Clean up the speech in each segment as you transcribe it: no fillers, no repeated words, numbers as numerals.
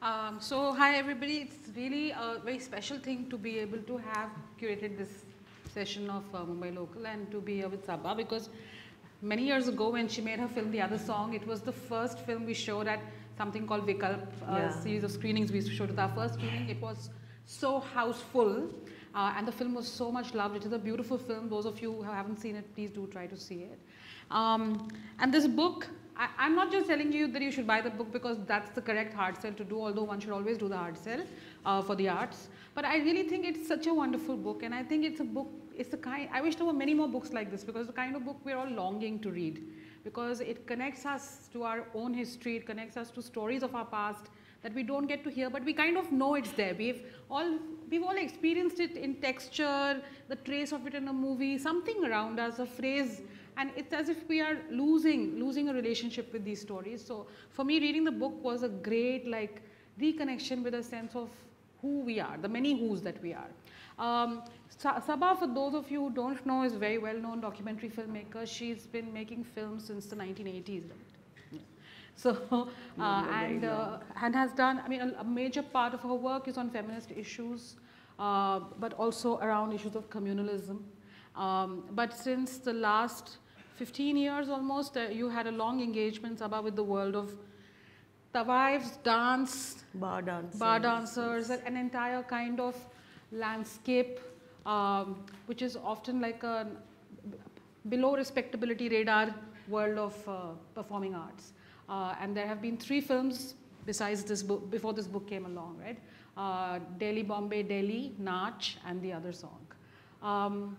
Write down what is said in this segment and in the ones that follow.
Hi everybody, it's really a very special thing to be able to have curated this session of Mumbai Local and to be here with Saba, because many years ago when she made her film The Other Song, it was the first film we showed at something called Vikalp, a series of screenings we used to show. At our first screening, it was so houseful and the film was so much loved. It is a beautiful film. Those of you who haven't seen it, please do try to see it. And this book, I'm not just telling you that you should buy the book because that's the correct hard sell to do, although one should always do the hard sell for the arts. But I really think it's such a wonderful book, and I think it's a book, it's the kind, I wish there were many more books like this, because it's the kind of book we're all longing to read, because it connects us to our own history, it connects us to stories of our past that we don't get to hear, but we kind of know it's there. We've all experienced it in texture, the trace of it in a movie, something around us, a phrase, and it's as if we are losing a relationship with these stories. So for me, reading the book was a great reconnection with a sense of who we are, the many who's that we are. Saba, for those of you who don't know, is a very well-known documentary filmmaker. She's been making films since the 1980s, right? So, and has done, I mean, a major part of her work is on feminist issues, but also around issues of communalism. But since the last 15 years almost, you had a long engagement, Saba, with the world of Tawaifs, dance, bar dancers, an entire kind of landscape, which is often like a below respectability radar world of performing arts. And there have been 3 films besides this book, before this book came along, right? Delhi, Bombay, Delhi, Nach, and The Other Song.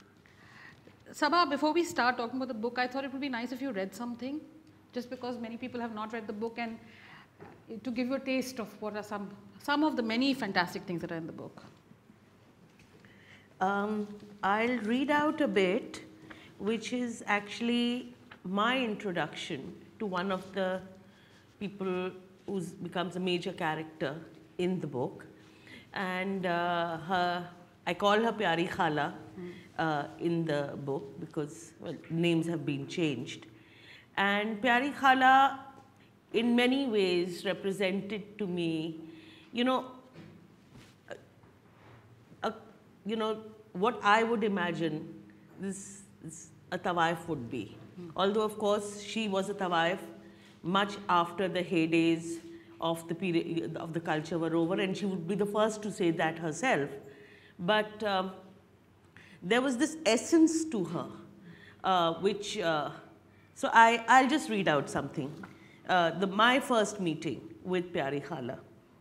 Saba, before we start talking about the book, I thought it would be nice if you read something, just because many people have not read the book, and to give you a taste of what are some of the many fantastic things that are in the book. I'll read out a bit, which is actually my introduction to one of the people who becomes a major character in the book. And I call her Pyari Khala in the book because, well, names have been changed. And Pyari Khala, in many ways, represented to me, what I would imagine this a Tawaif would be. Although, of course, she was a Tawaif much after the heydays of the period of the culture were over, and she would be the first to say that herself. But there was this essence to her, which, so I'll just read out something. My first meeting with Pyari Khala.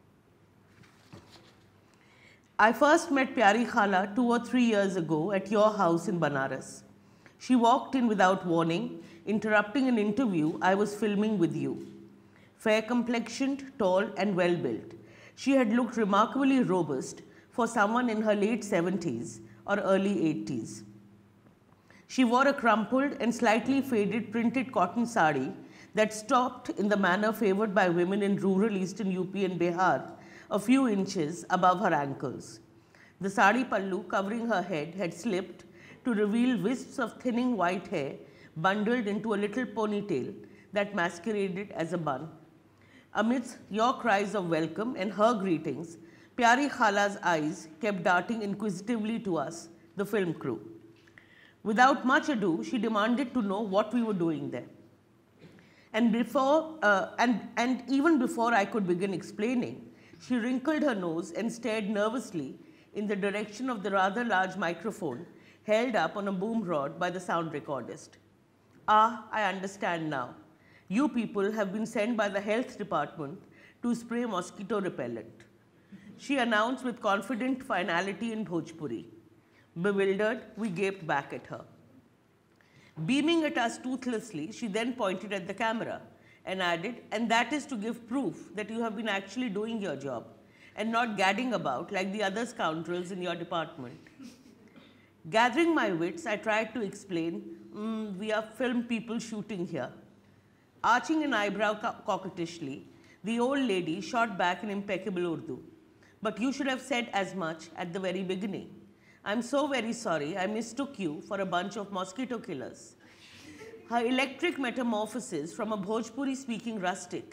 I first met Pyari Khala 2 or 3 years ago at your house in Banaras. She walked in without warning, interrupting an interview I was filming with you. Fair-complexioned, tall and well-built, she had looked remarkably robust for someone in her late 70s or early 80s. She wore a crumpled and slightly faded printed cotton sari that stopped in the manner favored by women in rural eastern UP and Bihar, a few inches above her ankles. The sari pallu covering her head had slipped to reveal wisps of thinning white hair bundled into a little ponytail that masqueraded as a bun. Amidst your cries of welcome and her greetings, Pyari Khala's eyes kept darting inquisitively to us, the film crew. Without much ado, she demanded to know what we were doing there. And even before I could begin explaining, she wrinkled her nose and stared nervously in the direction of the rather large microphone held up on a boom rod by the sound recordist. Ah, I understand now. You people have been sent by the health department to spray mosquito repellent, she announced with confident finality in Bhojpuri. Bewildered, we gaped back at her. Beaming at us toothlessly, she then pointed at the camera and added, and that is to give proof that you have been actually doing your job and not gadding about like the other scoundrels in your department. Gathering my wits, I tried to explain, we are film people shooting here. Arching an eyebrow coquettishly, the old lady shot back in impeccable Urdu. But you should have said as much at the very beginning. I'm so very sorry I mistook you for a bunch of mosquito killers. Her electric metamorphosis from a Bhojpuri-speaking rustic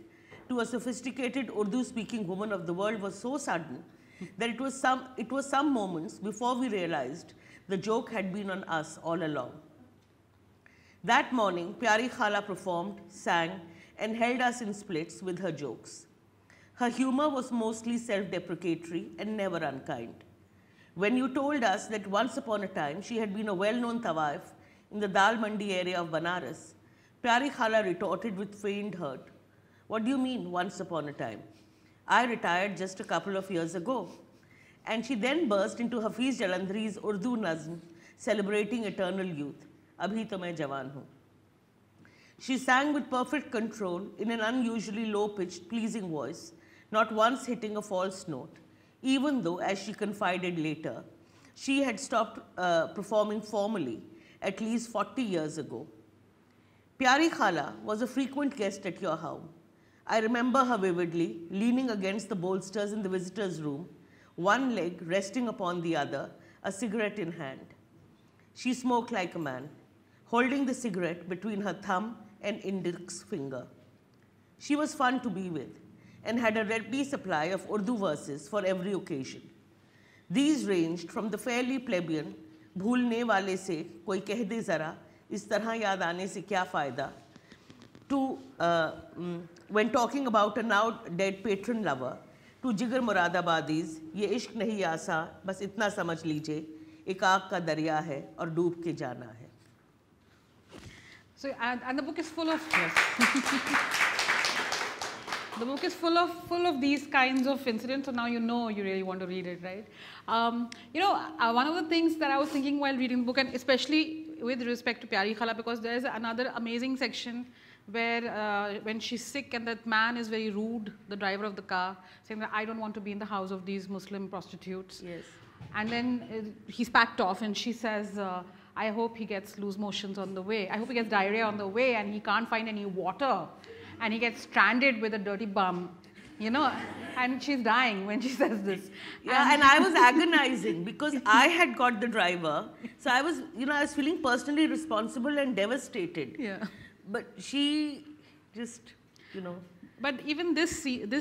to a sophisticated Urdu-speaking woman of the world was so sudden that it was some moments before we realized the joke had been on us all along. That morning, Pyari Khala performed, sang, and held us in splits with her jokes. Her humor was mostly self-deprecatory and never unkind. When you told us that once upon a time she had been a well-known Tawaif in the Dal Mandi area of Banaras, Pyari Khala retorted with feigned hurt, "What do you mean, once upon a time? I retired just a couple of years ago." And she then burst into Hafiz Jalandhari's Urdu nazm celebrating eternal youth, "Abhi to main jawan hu." She sang with perfect control in an unusually low-pitched, pleasing voice, not once hitting a false note, even though, as she confided later, she had stopped performing formally at least 40 years ago. Pyari Khala was a frequent guest at your home. I remember her vividly, leaning against the bolsters in the visitors' room, one leg resting upon the other, a cigarette in hand. She smoked like a man, holding the cigarette between her thumb and index finger. She was fun to be with and had a ready supply of Urdu verses for every occasion. These ranged from the fairly plebeian, "Bhoolne wale se koi keh de zara, is tarah yaad aane se kya fayda," to, when talking about a now dead patron lover, to Jigar Muradabadi's "Ye ishq nahi aasa, bas itna samajh lijiye, ek aag ka darya hai aur doob ke jana hai." So, and the book is full of the book is full of these kinds of incidents. So now you know you really want to read it, right? One of the things that I was thinking while reading the book, and especially with respect to Pyari Khala, because there is another amazing section where when she's sick and that man is very rude, the driver of the car, saying that I don't want to be in the house of these Muslim prostitutes. Yes. And then he's packed off and she says, I hope he gets loose motions on the way. I hope he gets diarrhea on the way and he can't find any water. And he gets stranded with a dirty bum, and she's dying when she says this. Yeah, and I was agonizing because I had got the driver. So I was feeling personally responsible and devastated. Yeah. But she just, But even this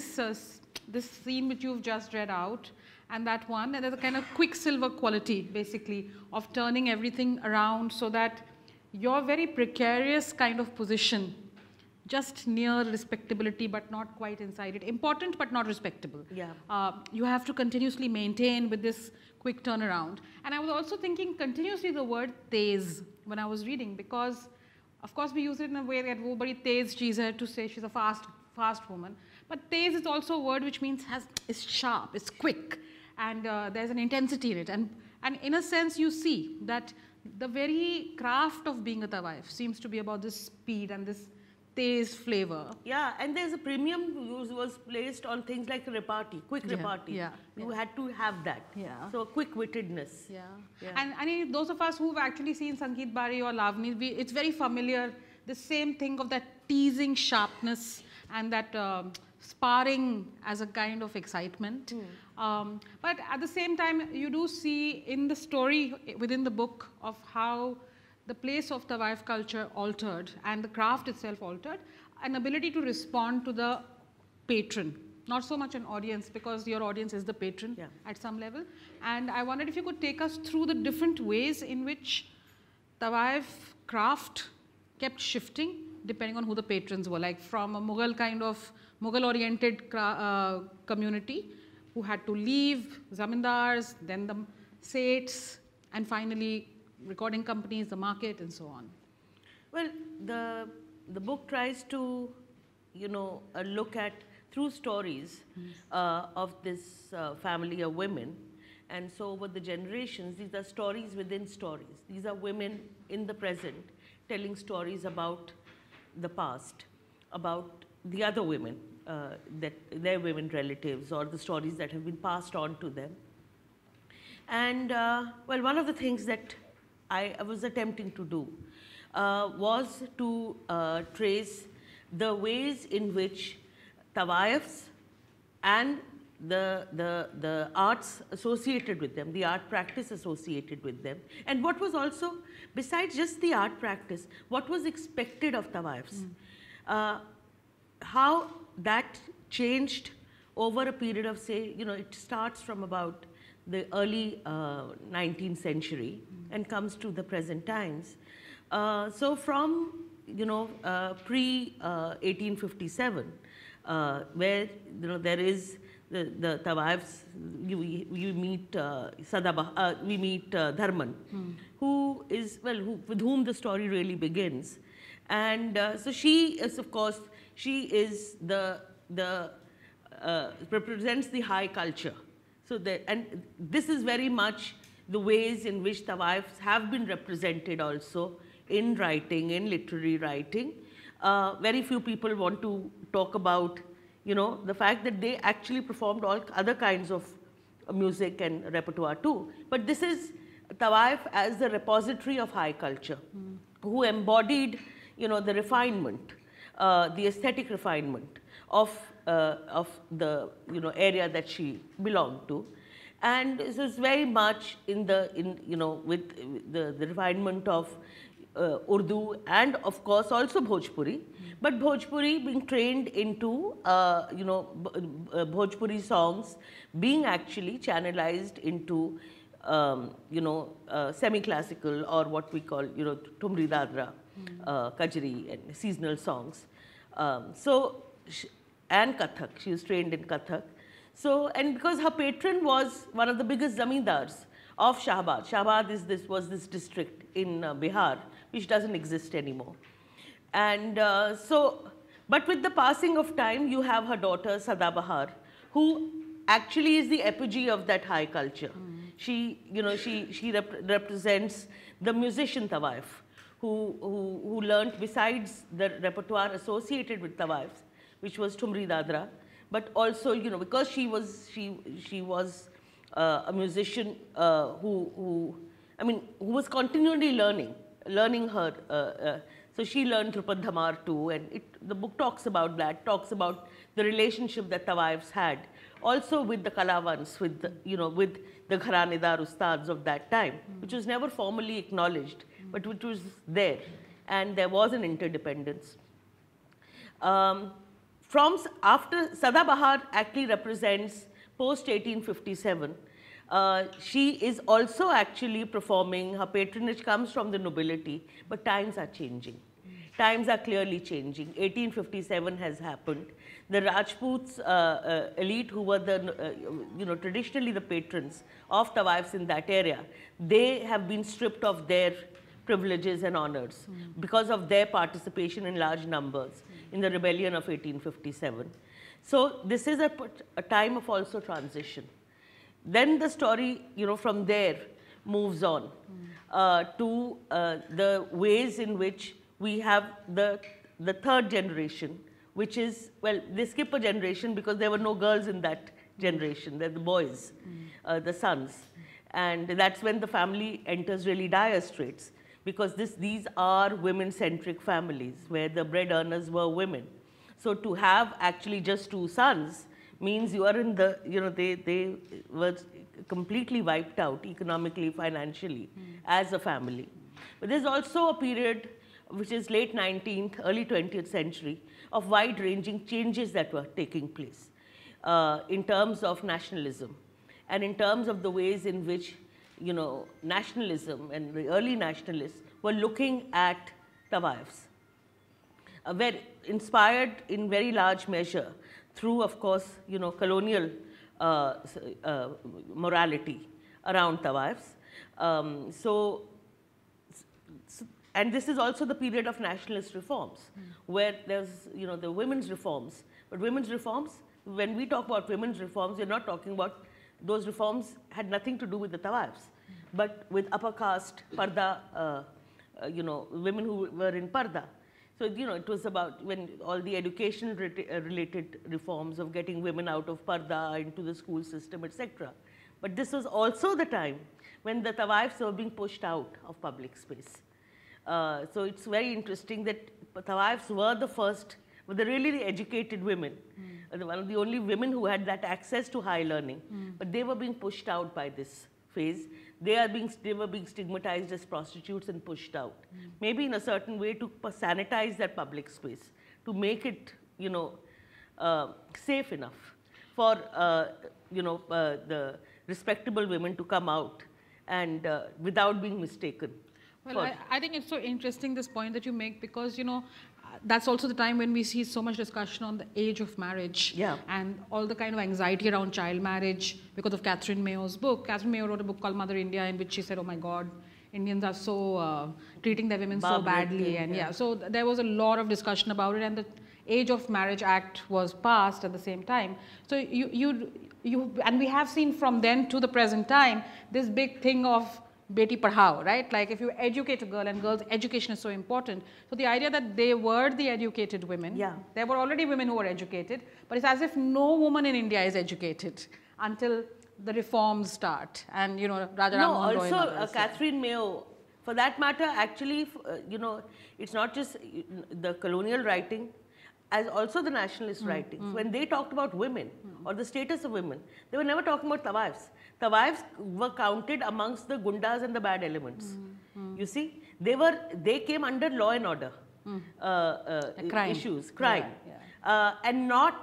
scene which you've just read out, and that one, and there's a kind of quicksilver quality, basically, of turning everything around so that your very precarious kind of position, just near respectability but not quite inside it, important but not respectable. Yeah. You have to continuously maintain with this quick turnaround. And I was also thinking continuously the word tez when I was reading, because of course we use it in a way that wo badi tez cheez hai, to say she's a fast woman. But tez is also a word which means is sharp, it's quick, and there's an intensity in it. And in a sense you see that the very craft of being a Tawaif seems to be about this speed and this tez flavor. Yeah, and there's a premium was placed on things like repartee, quick repartee. Yeah, you had to have that. Yeah. So quick-wittedness. Yeah. Yeah. And I mean, those of us who've actually seen Sangeet Bari or Lavani, it's very familiar, the same thing of that teasing sharpness and that sparring as a kind of excitement. But at the same time, you do see in the story within the book of how the place of Tawaif culture altered and the craft itself altered, an ability to respond to the patron, not so much an audience, because your audience is the patron at some level. And I wondered if you could take us through the different ways in which Tawaif craft kept shifting depending on who the patrons were, like from a Mughal-oriented community who had to leave, zamindars, then the Seths, and finally recording companies, the market, and so on. Well, the book tries to, look at, through stories of this family of women. And so over the generations, these are stories within stories. These are women in the present telling stories about the past, about the other women, their women relatives, or the stories that have been passed on to them. And well, one of the things that I was attempting to do was to trace the ways in which Tawaifs and the arts associated with them, the art practice associated with them, and what was also, besides just the art practice, what was expected of Tawaifs. How that changed over a period of, say, it starts from about the early 19th century and comes to the present times. So from, pre 1857, where, there is the Tawaifs, we meet we meet Dharman, who is, with whom the story really begins. And so she is, of course, she is represents the high culture. So and this is very much the ways in which Tawaifs have been represented also in writing, in literary writing. Very few people want to talk about, the fact that they actually performed all other kinds of music and repertoire too. But this is Tawaif as the repository of high culture, who embodied, the refinement, the aesthetic refinement of the, area that she belonged to. And this is very much with the refinement of Urdu and, of course, also Bhojpuri. But Bhojpuri being trained into, Bhojpuri songs being actually channelized into, semi-classical, or what we call, Tumri Dadra, Kajri, and seasonal songs. And Kathak, she was trained in Kathak. So, and because her patron was one of the biggest zamindars of Shahabad. Shahabad was this district in Bihar, which doesn't exist anymore. And but with the passing of time, you have her daughter, Sada Bahar, who actually is the apogee of that high culture. She, she represents the musician Tawaif, who learnt, besides the repertoire associated with Tawaifs, which was Tumri Dadra, but also, because she was a musician who was continually learning her. So she learned Drupad Dhamar too, and the book talks about that, talks about the relationship that Tawaifs had, also with the Kalavans, with the, with the Gharanedar Ustads of that time, which was never formally acknowledged, but which was there, and there was an interdependence. After Sada Bahar actually represents post 1857, she is also actually performing, her patronage comes from the nobility, but times are changing. Times are clearly changing. 1857 has happened. The Rajputs elite, who were the, traditionally the patrons of Tawaifs in that area, they have been stripped of their privileges and honors because of their participation in large numbers in the rebellion of 1857. So this is a time of also transition. Then the story, from there moves on to the ways in which we have the third generation, which is, they skip a generation because there were no girls in that generation. They're the boys, the sons. And that's when the family enters really dire straits, because these are women-centric families where the bread earners were women. So to have actually just two sons means you are in the, they were completely wiped out economically, financially, as a family. But there's also a period which is late 19th, early 20th century, of wide-ranging changes that were taking place in terms of nationalism and in terms of the ways in which, nationalism and the early nationalists were looking at Tawaifs. Inspired in very large measure through, of course, colonial morality around Tawaifs. And this is also the period of nationalist reforms, where there's, the women's reforms. But women's reforms, when we talk about women's reforms, we're not talking about, those reforms had nothing to do with the Tawaifs, but with upper caste, Parda, women who were in Parda. So, it was about when all the education related reforms of getting women out of Parda into the school system, etc. But this was also the time when the Tawaifs were being pushed out of public space. So it's very interesting that Tawaifs were the first, were really the educated women, one of the only women who had that access to high learning, but they were being pushed out by this phase. They were being stigmatized as prostitutes and pushed out. Maybe in a certain way to sanitize that public space, to make it, safe enough for the respectable women to come out and without being mistaken. Well, I think it's so interesting, this point that you make, because, that's also the time when we see so much discussion on the age of marriage, and all the kind of anxiety around child marriage because of Catherine Mayo's book. Catherine Mayo wrote a book called Mother India, in which she said, oh my God, Indians are so treating their women so badly. And so there was a lot of discussion about it, and the Age of Marriage Act was passed at the same time. So and we have seen from then to the present time this big thing of Beti Padhao, right? Like, if you educate a girl, and girls' education is so important. So the idea that they were the educated women, there were already women who were educated, but it's as if no woman in India is educated until the reforms start. And, Raja Ram Mohan Roy. Also, Catherine Mayo, for that matter, actually, it's not just the colonial writing, as also the nationalist writings. When they talked about women or the status of women, they were never talking about Tawaifs. Tawaifs were counted amongst the gundas and the bad elements. You see, they came under law and order issues, crime, and not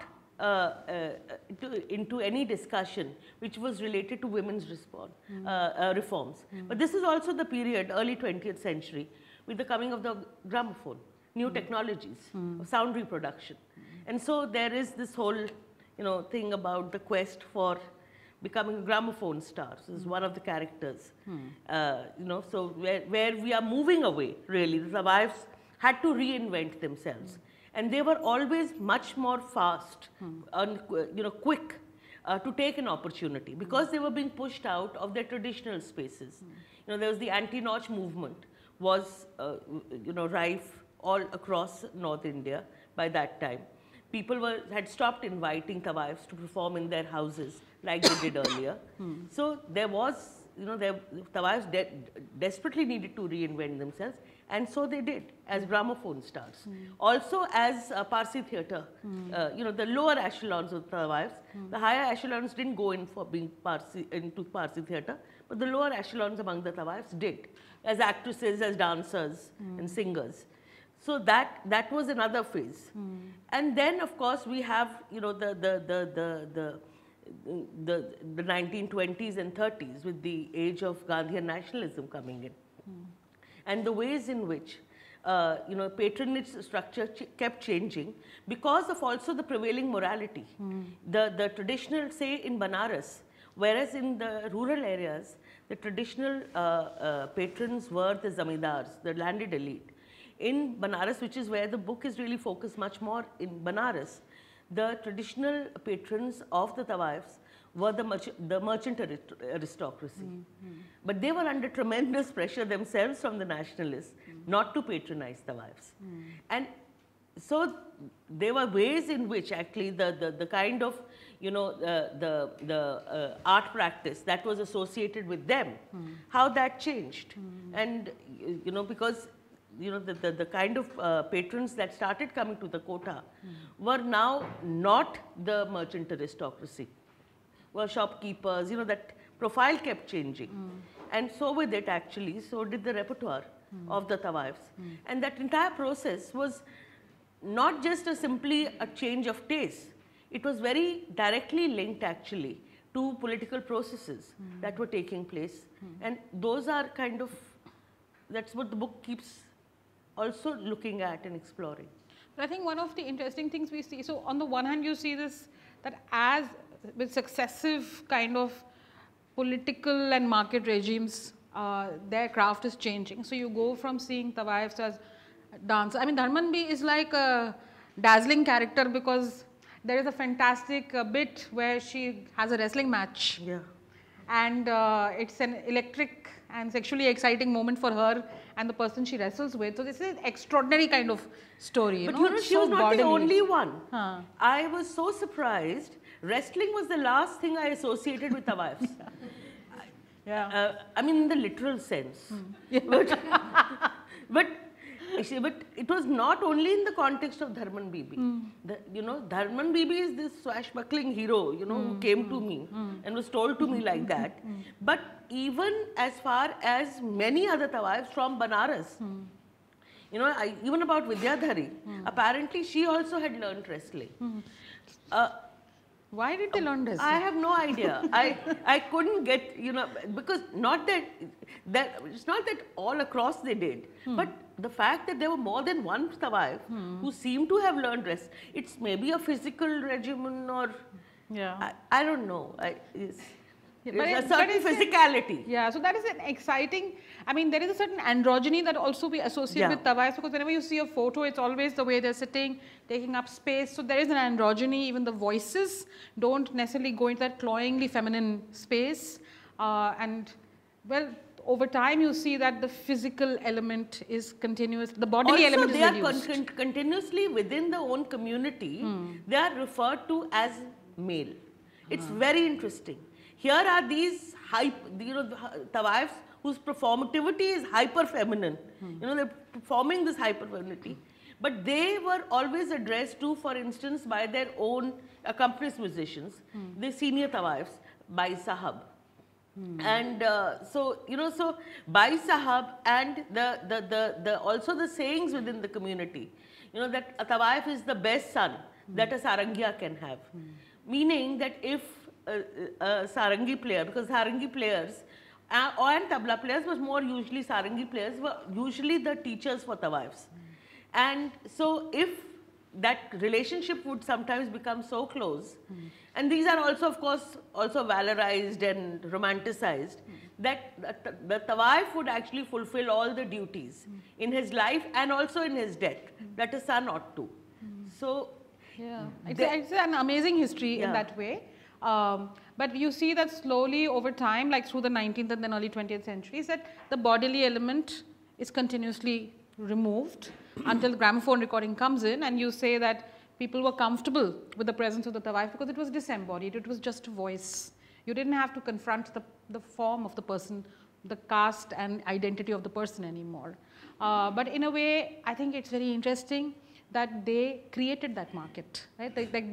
into any discussion which was related to women's reforms. But this is also the period, early 20th century, with the coming of the gramophone, new technologies, sound reproduction. And so there is this whole, thing about the quest for becoming a gramophone star. So this is one of the characters. So where we are moving away, really. The Tawaifs had to reinvent themselves. And they were always much more fast and quick to take an opportunity, because they were being pushed out of their traditional spaces. There was the anti-Nach movement was rife all across North India by that time. People had stopped inviting Tawaifs to perform in their houses like they did earlier. So there was, Tawaifs desperately needed to reinvent themselves, and so they did, as gramophone stars. Also as Parsi theatre, the lower echelons of Tawaifs, the higher echelons didn't go in for being into Parsi theatre, but the lower echelons among the Tawaifs did, as actresses, as dancers and singers. So that was another phase. And then, of course, we have, the 1920s and 30s with the age of Gandhian nationalism coming in. And the ways in which, patronage structure kept changing because of also the prevailing morality. The traditional, say, in Banaras, whereas in the rural areas, the traditional patrons were the zamindars, the landed elite. In Banaras, which is where the book is really focused much more in Banaras, the traditional patrons of the Tawaifs were the merchant aristocracy. But they were under tremendous pressure themselves from the nationalists not to patronize Tawaifs. And so there were ways in which actually the kind of, the art practice that was associated with them, how that changed. And, because the kind of patrons that started coming to the quota were now not the merchant aristocracy, were shopkeepers, that profile kept changing. And so with it actually, so did the repertoire of the Tawaifs. And that entire process was not just simply a change of taste, it was very directly linked actually to political processes that were taking place. And those are kind of, that's what the book keeps also looking at and exploring. But I think one of the interesting things we see, so on the one hand you see this, that as with successive kind of political and market regimes, their craft is changing. So you go from seeing Tawaifs as dancers. I mean, Dharman B is like a dazzling character because there is a fantastic bit where she has a wrestling match. And it's an electric and sexually exciting moment for her and the person she wrestles with. So this is an extraordinary kind of story. But she was not the only one. I was so surprised. Wrestling was the last thing I associated with Tawaifs. I mean, in the literal sense. But it was not only in the context of Dharman Bibi. Dharman Bibi is this swashbuckling hero, who came to me and was told to me like that. But even as far as many other Tawaifs from Banaras, You know, even about Vidyadhari, apparently she also had learned wrestling. Why did they learn this? I have no idea. I couldn't get, you know, because not that it's not that all across they did, but the fact that there were more than one Tawaif who seem to have learned rest, it's maybe a physical regimen or I don't know. There's a certain physicality. Yeah, so that is an exciting, I mean, there is a certain androgyny that also we associate with Tawaifs, because whenever you see a photo, it's always the way they're sitting, taking up space. So there is an androgyny, even the voices don't necessarily go into that cloyingly feminine space. And well, over time you see that the physical element is continuous, the bodily also, element is reduced. They are continuously within their own community, they are referred to as male. It's very interesting. Here are these Tawaifs whose performativity is hyper feminine. You know, they're performing this hyper femininity, but they were always addressed to, for instance, by their own accomplice musicians, the senior Tawaifs, Bai Sahab. And so, you know, so Bai Sahab and also the sayings within the community, you know, that a Tawaif is the best son that a Sarangiya can have. Meaning that if a Sarangi player, because Sarangi players and tabla players, but more usually Sarangi players, were usually the teachers for Tawaifs. And so if that relationship would sometimes become so close, and these are also, of course, also valorized and romanticized, that the Tawaif would actually fulfill all the duties in his life and also in his death, that a son ought to. So, it's an amazing history in that way. But you see that slowly over time, like through the 19th and then early 20th centuries, that the bodily element is continuously removed until the gramophone recording comes in, and you say that people were comfortable with the presence of the Tawaif because it was disembodied, it was just a voice. You didn't have to confront the form of the person, the caste and identity of the person anymore. But in a way, I think it's very interesting that they created that market, right?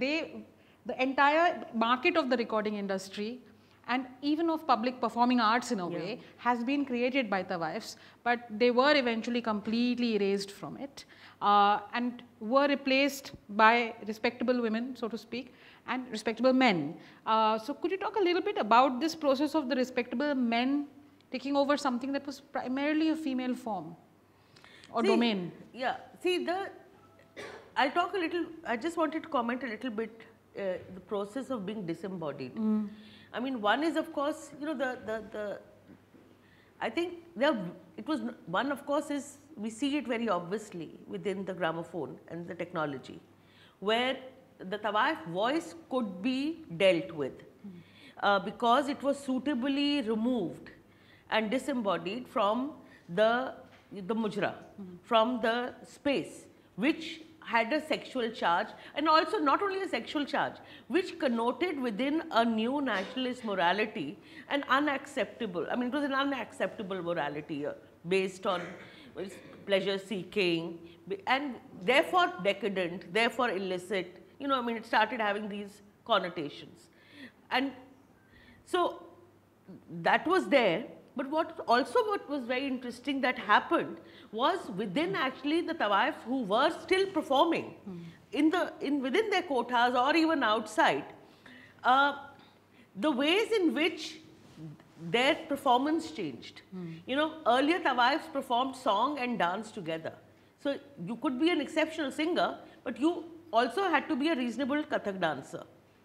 The entire market of the recording industry and even of public performing arts in a way has been created by Tawaifs, but they were eventually completely erased from it and were replaced by respectable women, so to speak, and respectable men. So could you talk a little bit about this process of the respectable men taking over something that was primarily a female form or domain? Yeah, see, I'll talk a little, I just wanted to comment a little bit the process of being disembodied. I mean, one is, of course, you know, I think it was, one of course is, we see it very obviously within the gramophone and the technology, where the Tawaif voice could be dealt with because it was suitably removed and disembodied from the mujra, from the space, which had a sexual charge, and also not only a sexual charge, which connoted within a new nationalist morality an unacceptable, I mean, it was an unacceptable morality based on pleasure seeking and therefore decadent, therefore illicit, you know, I mean, it started having these connotations. And so that was there. But what was very interesting that happened was within actually the Tawaifs who were still performing within their quotas or even outside, the ways in which their performance changed. You know, earlier Tawaifs performed song and dance together. So you could be an exceptional singer, but you also had to be a reasonable Kathak dancer.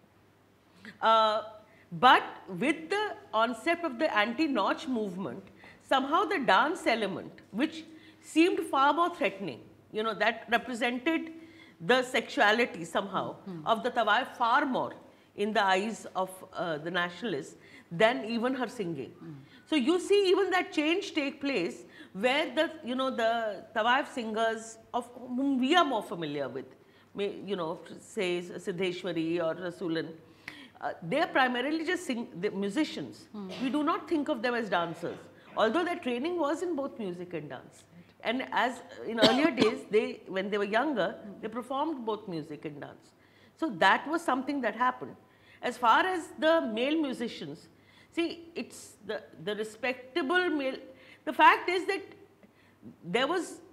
But with the onset of the anti-notch movement, somehow the dance element, which seemed far more threatening, you know, that represented the sexuality somehow of the Tawaif far more in the eyes of the nationalists than even her singing. So you see even that change take place where the Tawaif singers of whom we are more familiar with, you know, say Siddheshwari or Rasulan, they are primarily just musicians. We do not think of them as dancers, although their training was in both music and dance. And as in earlier days, when they were younger, they performed both music and dance. So that was something that happened. As far as the male musicians, see, it's the respectable male. The fact is that there was,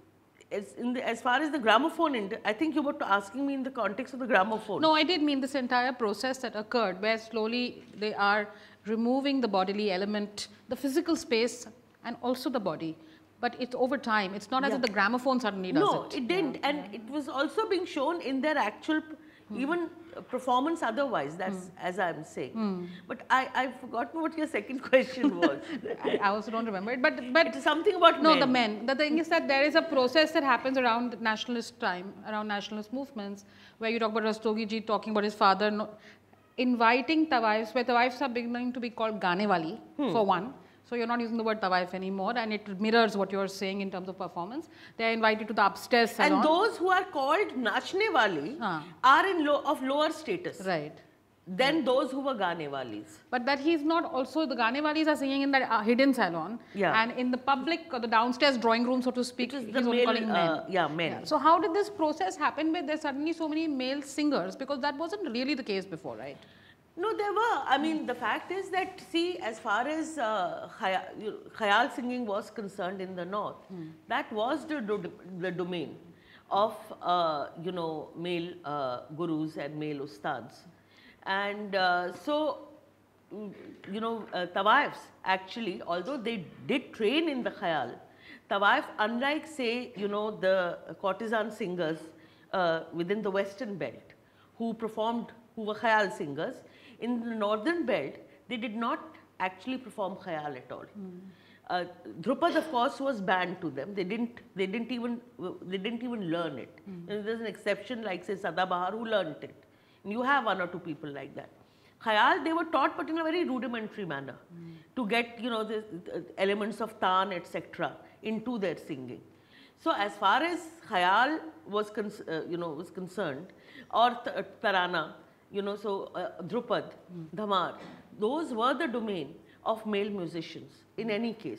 as far as the gramophone, I think you were asking me in the context of the gramophone. No, I did mean this entire process that occurred where slowly they are removing the bodily element, the physical space and also the body. But it's over time. It's not as if the gramophone suddenly does it. No, it didn't. And it was also being shown in their actual even performance otherwise, that's as I'm saying. But I've forgotten what your second question was. I also don't remember it. But it's something about no, men. the men. The thing is that there is a process that happens around nationalist time, around nationalist movements, where you talk about Rastogi ji talking about his father, inviting Tawaifs, where Tawaifs are beginning to be called Ganewali, for one. So you're not using the word Tawaif anymore, and it mirrors what you're saying in terms of performance. They are invited to the upstairs salon. And those who are called Nachne Wali are of lower status. Right. Than those who were Gaane Walis. But that he's not also, the Gaane Walis are singing in that hidden salon. Yeah. And in the public, the downstairs drawing room, so to speak, he's only calling men. Men. Yeah. So how did this process happen where there's suddenly so many male singers? Because that wasn't really the case before, right? No, there were. I mean, the fact is that, see, as far as Khayal singing was concerned in the north, that was the domain of, male gurus and male ustads. And Tawaifs actually, although they did train in the Khayal, Tawaif, unlike, say, the courtesan singers within the western belt who were Khayal singers, in the northern belt, they did not actually perform Khayal at all. Drupad, of course, was banned to them. They didn't even learn it. There's an exception like, say, Sadabahar, who learned it. And you have one or two people like that. Khayal, they were taught, but in a very rudimentary manner, to get, the elements of taan, etc., into their singing. So, as far as Khayal was concerned, or Tarana, Drupad, Dhamar, those were the domain of male musicians in any case.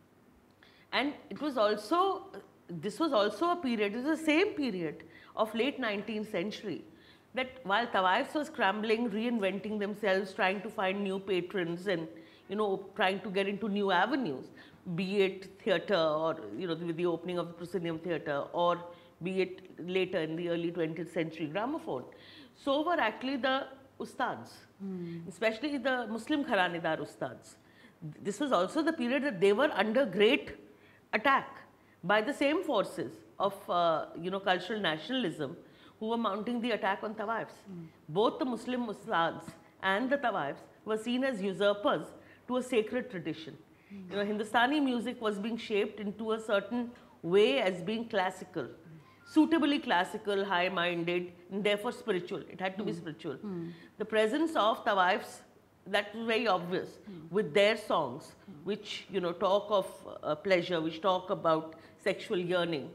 And it was also, this was also a period, it was the same period of late 19th century, that while Tawaifs was scrambling, reinventing themselves, trying to find new patrons and, trying to get into new avenues, be it theatre or, with the opening of the proscenium theatre, or be it later in the early 20th century gramophone. So were actually the ustads, especially the Muslim Gharanedar ustads. This was also the period that they were under great attack by the same forces of, cultural nationalism who were mounting the attack on Tawaifs. Both the Muslim ustads and the Tawaifs were seen as usurpers to a sacred tradition. Hindustani music was being shaped into a certain way as being classical. Suitably classical, high-minded, and therefore spiritual. It had to be spiritual. The presence of Tawaifs, that was very obvious with their songs, which talk of pleasure, which talk about sexual yearning,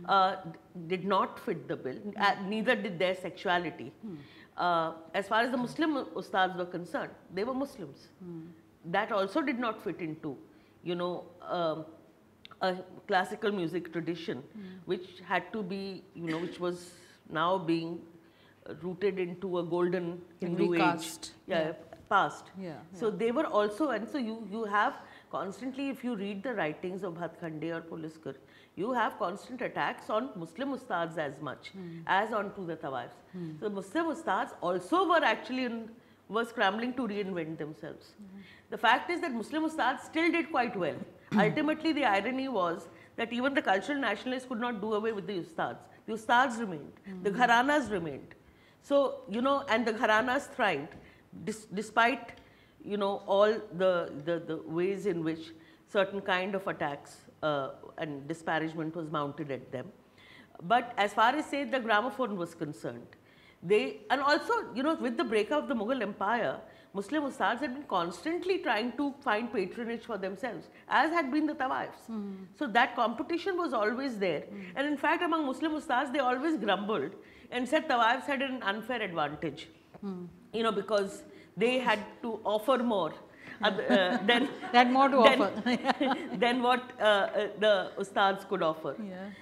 did not fit the bill. Neither did their sexuality. As far as the Muslim ustads were concerned, they were Muslims. That also did not fit into, a classical music tradition, which had to be, which was now being rooted into a golden Hindu age. Past. So they were also, and so you have constantly, if you read the writings of Bhatkhande or Poliskar, you have constant attacks on Muslim ustads as much as onto the Tawaifs. So Muslim ustads also were actually were scrambling to reinvent themselves. The fact is that Muslim ustads still did quite well. Ultimately, the irony was that even the cultural nationalists could not do away with the ustads. The ustads remained, the gharanas remained. So, and the gharanas thrived despite, all the ways in which certain kind of attacks and disparagement was mounted at them. But as far as, say, the gramophone was concerned, and also, with the breakup of the Mughal Empire, Muslim ustads had been constantly trying to find patronage for themselves, as had been the Tawaifs. So that competition was always there. And in fact, among Muslim ustads, they always grumbled and said Tawaifs had an unfair advantage, because they had to offer more. Than more to offer than what the ustads could offer.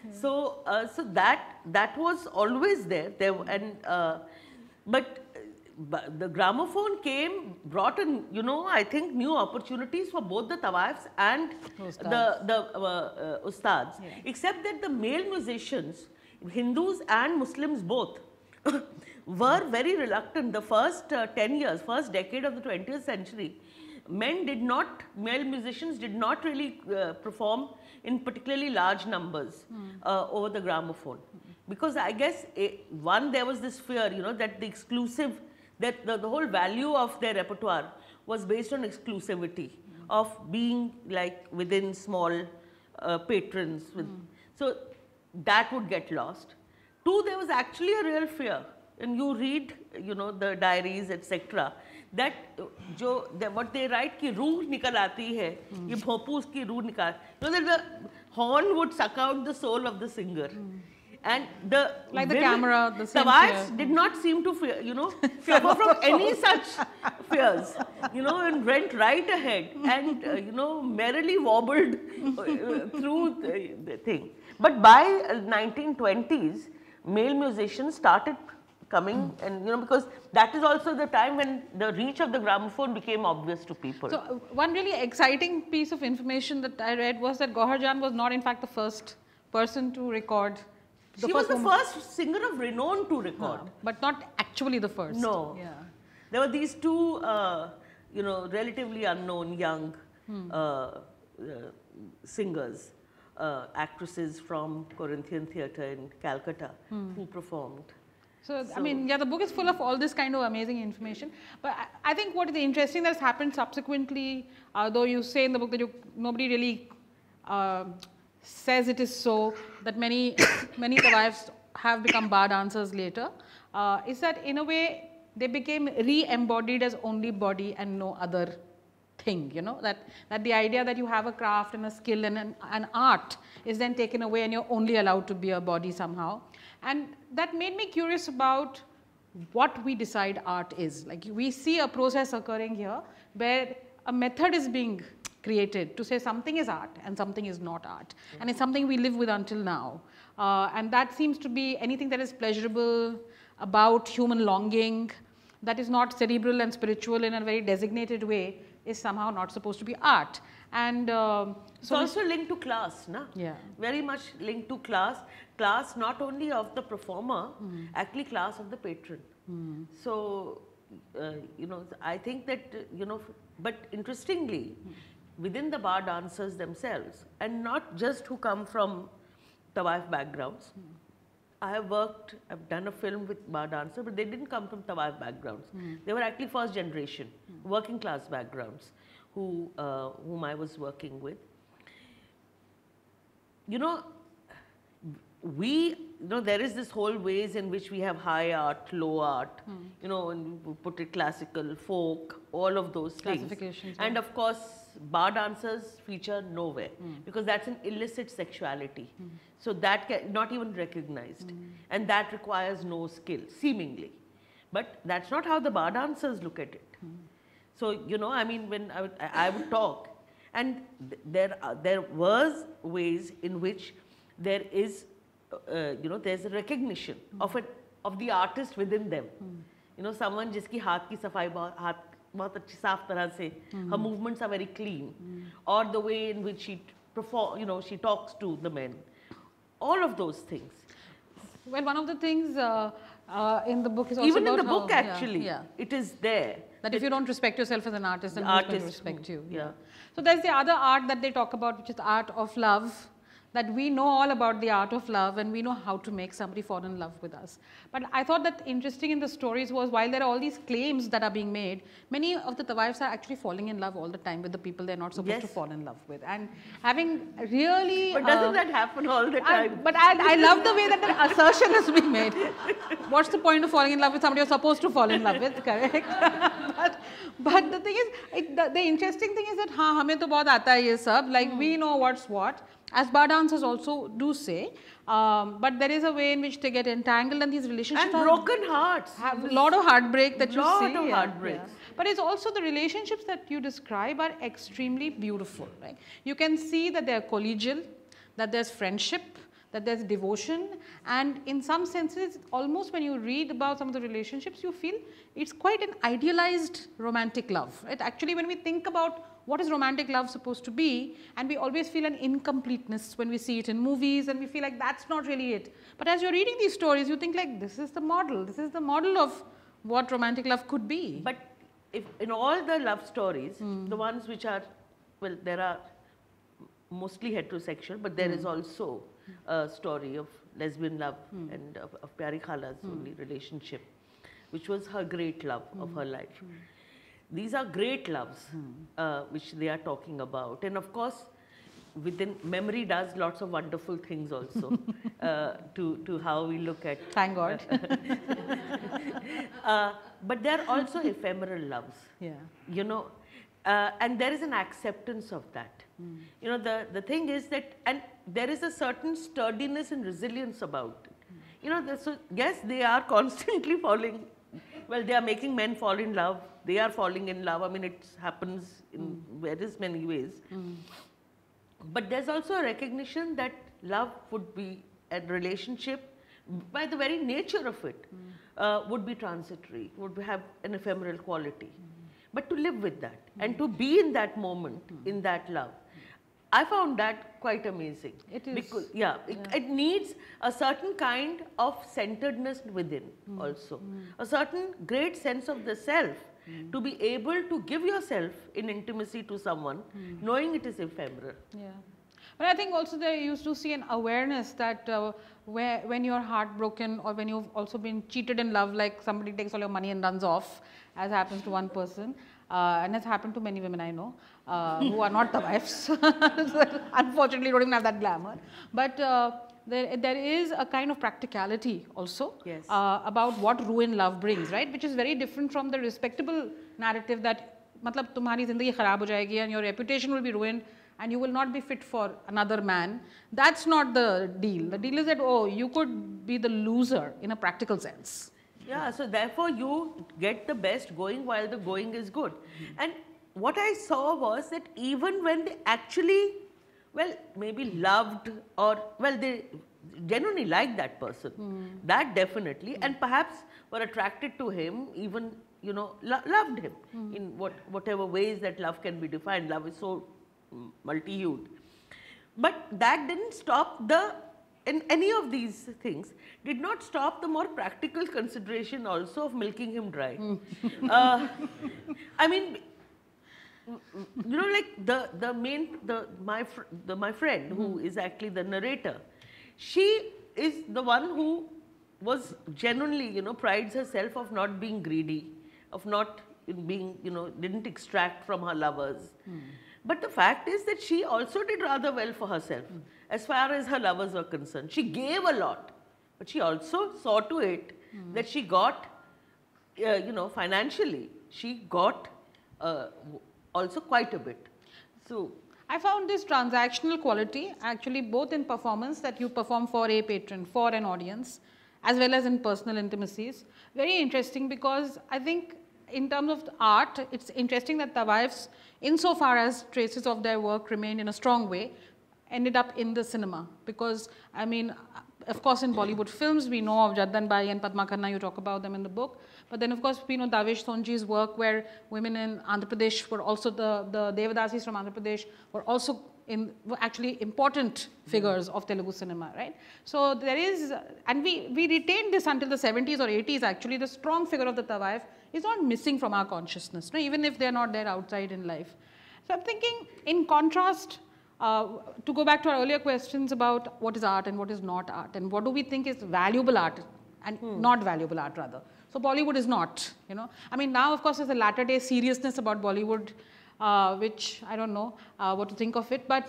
So that was always there. But But the gramophone brought in, I think new opportunities for both the Tawaifs and the Ustads. Yeah. Except that the male musicians, Hindus and Muslims both, were very reluctant. The first 10 years, first decade of the 20th century, male musicians did not really perform in particularly large numbers over the gramophone. Because I guess, there was this fear, that the exclusive, that the whole value of their repertoire was based on exclusivity, of being like within small patrons. So that would get lost. Two, there was actually a real fear. And you read, the diaries, etc. That what they write, ki रूह निकल आती है, ये भोंपू उसकी रूह निकाल. That the horn would suck out the soul of the singer. And the camera, the same Tawaifs did not seem to suffer from any such fears, and went right ahead and, merrily wobbled through the thing. But by 1920s, male musicians started coming and, because that is also the time when the reach of the gramophone became obvious to people. So, one really exciting piece of information that I read was that Gauhar Jan was not in fact the first person to record. She was the first singer of renown to record. But not actually the first. No. Yeah. There were these two, relatively unknown young singers, actresses from Corinthian Theatre in Calcutta who performed. So, I mean, the book is full of all this kind of amazing information. But I think what is interesting that has happened subsequently, though you say in the book that nobody really says it is so, that many Tawaifs have become bar dancers later, is that in a way they became re-embodied as only body and no other thing, that the idea that you have a craft and a skill and an art is then taken away and you're only allowed to be a body somehow. And that made me curious about what we decide art is. Like, we see a process occurring here where a method is being created to say something is art and something is not art. And it's something we live with until now. And that seems to be anything that is pleasurable, about human longing, that is not cerebral and spiritual in a very designated way, is somehow not supposed to be art. And it's also linked to class, na? Yeah. Very much linked to class. Class not only of the performer, actually class of the patron. So, I think that, but interestingly, within the bar dancers themselves, and not just who come from Tawaif backgrounds. I've done a film with bar dancers, but they didn't come from Tawaif backgrounds. They were actually first generation, working class backgrounds, whom I was working with. There is this whole ways in which we have high art, low art, and we put it classical, folk, all of those things. And of course, bar dancers feature nowhere because that's an illicit sexuality. So that not even recognized. And that requires no skill, seemingly. But that's not how the bar dancers look at it. So, I mean, when I would talk, and there was ways in which there is there's a recognition of the artist within them. Someone jiski haath ki safai bahut achhi saaf tarah se, her movements are very clean, or the way in which she perform, she talks to the men. All of those things. Well, one of the things in the book is also even about in the book actually, it is there. That if you don't respect yourself as an artist, then who's going to respect you? Yeah. So there's the other art that they talk about, which is art of love. That we know all about the art of love and we know how to make somebody fall in love with us. But I thought that interesting in the stories was while there are all these claims that are being made, many of the Tawaifs are actually falling in love all the time with the people they're not supposed to fall in love with. And having really... But doesn't that happen all the time? But I love the way that the assertion is being made. What's the point of falling in love with somebody you're supposed to fall in love with, correct? but the thing is, the interesting thing is that, hame to bahut aata hai ye sab, like we know what's what. As bar dancers also do say, but there is a way in which they get entangled and these relationships and broken hearts. Have a lot of heartbreak that you see. Lot of heartbreaks. Yeah. But it's also the relationships that you describe are extremely beautiful. Right? You can see that they are collegial, that there's friendship, that there's devotion, and in some senses, almost when you read about some of the relationships, you feel it's quite an idealized romantic love. Right? Actually, when we think about what is romantic love supposed to be, and we always feel an incompleteness when we see it in movies, and we feel like that's not really it. But as you're reading these stories, you think like, this is the model of what romantic love could be. But if in all the love stories, the ones which are, well, there are mostly heterosexual, but there is also a story of lesbian love and of Pyari Khala's only relationship, which was her great love of her life. These are great loves which they are talking about, and of course within memory does lots of wonderful things also to how we look at. Thank God. But they are also ephemeral loves. Yeah. You know, and there is an acceptance of that. You know, the thing is that, and there is a certain sturdiness and resilience about it. You know, so yes, they are constantly falling. Well, they are making men fall in love. They are falling in love. I mean, it happens in various many ways. But there's also a recognition that love would be a relationship, by the very nature of it, would be transitory, would have an ephemeral quality. But to live with that and to be in that moment, in that love, I found that quite amazing. It is. Because, it needs a certain kind of centeredness within also. A certain great sense of the self to be able to give yourself in intimacy to someone, knowing it is ephemeral. Yeah. But I think also there you used to see an awareness that when you're heartbroken, or when you've also been cheated in love, like somebody takes all your money and runs off, as happens to one person, and has happened to many women I know, who are not Tawaifs, unfortunately don't even have that glamour. But there is a kind of practicality also about what ruin love brings, right? Which is very different from the respectable narrative that, matlab, tumhari zindagi kharab ho jayegi and your reputation will be ruined and you will not be fit for another man. That's not the deal. The deal is that, oh, you could be the loser in a practical sense. Yeah, so therefore you get the best going while the going is good. And what I saw was that even when they actually, well, maybe loved, or, well, they genuinely liked that person, that definitely, and perhaps were attracted to him, even, you know, loved him in whatever ways that love can be defined. Love is so multi-hued. But that didn't stop in any of these things, did not stop the more practical consideration also of milking him dry. I mean, you know, like my friend who is actually the narrator, she is the one who was genuinely, you know, prides herself of not being greedy, of not being, you know, didn't extract from her lovers. But the fact is that she also did rather well for herself as far as her lovers were concerned. She gave a lot, but she also saw to it that she got, you know, financially, she got also quite a bit. So I found this transactional quality actually both in performance, that you perform for a patron, for an audience, as well as in personal intimacies, very interesting, because I think in terms of art, it's interesting that Tawaifs, insofar as traces of their work remained in a strong way, ended up in the cinema. Because, I mean, of course, in Bollywood films, we know of Jaddan Bai and Padma Khanna, you talk about them in the book. But then, of course, we know Davesh Sonji's work, where women in Andhra Pradesh were also, the Devadasis from Andhra Pradesh were also were actually important figures of Telugu cinema, right? So there is, and we retained this until the 70s or 80s actually, the strong figure of the Tawaif is not missing from our consciousness, no? Even if they're not there outside in life. So I'm thinking, in contrast, to go back to our earlier questions about what is art and what is not art, and what do we think is valuable art and not valuable art rather. So Bollywood is not, you know. I mean, now of course there's a latter day seriousness about Bollywood, which I don't know what to think of it, but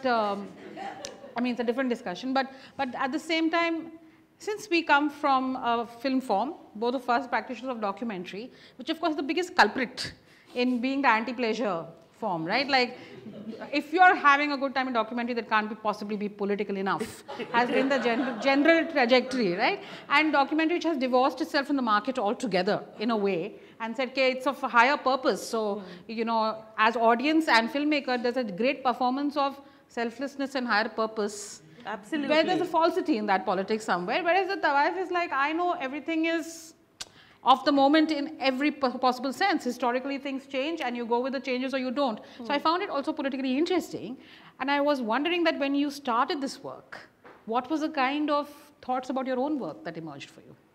I mean, it's a different discussion. But at the same time, since we come from a film form, both of us practitioners of documentary, which of course is the biggest culprit in being the anti-pleasure form, right? Like, if you're having a good time in documentary, that can't possibly be political enough, has been the general trajectory, right? And documentary which has divorced itself from the market altogether in a way and said, okay, it's of a higher purpose. So, you know, as audience and filmmaker, there's a great performance of selflessness and higher purpose Absolutely. Where there's a falsity in that politics somewhere, whereas the Tawaif is like, I know everything is of the moment in every possible sense. Historically, things change and you go with the changes or you don't. So I found it also politically interesting. And I was wondering that when you started this work, what was the kind of thoughts about your own work that emerged for you?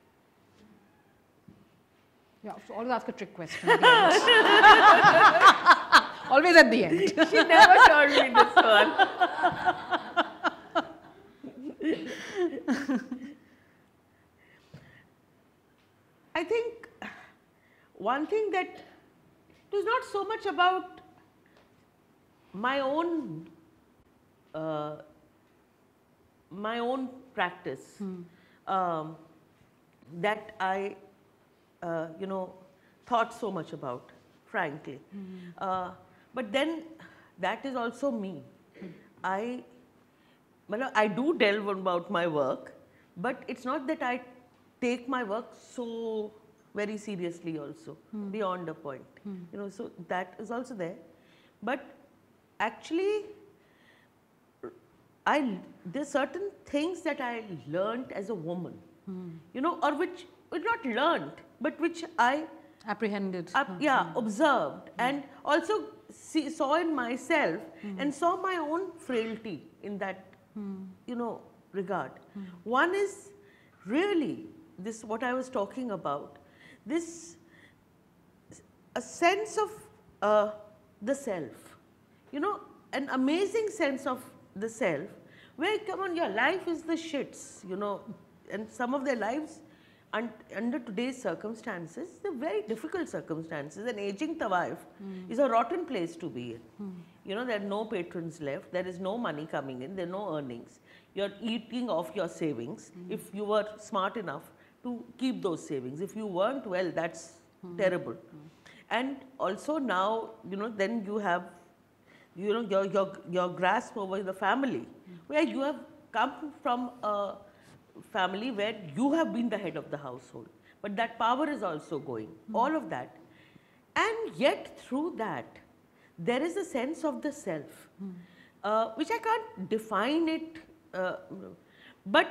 Yeah, so always ask a trick question at the end. Always at the end. She never told me this one. I think one thing that it was not so much about my own practice that I thought so much about, frankly. But then that is also me. I do delve about my work, but it's not that I take my work so very seriously also, beyond a point. So that is also there. But actually, there's certain things that I learned as a woman, or which not learned, but which I apprehended. Observed and also saw in myself and saw my own frailty in that, regard. One is really this, what I was talking about, this a sense of the self, an amazing sense of the self, where, come on, your life is the shits, and some of their lives under today's circumstances, they're very difficult circumstances. An aging Tawaif is a rotten place to be in. There are no patrons left, there is no money coming in, there are no earnings. You're eating off your savings if you were smart enough to keep those savings. If you weren't, well, that's terrible. And also now, then you have, your grasp over the family, where you have come from a family where you have been the head of the household, but that power is also going, all of that. And yet through that, there is a sense of the self, which I can't define it, but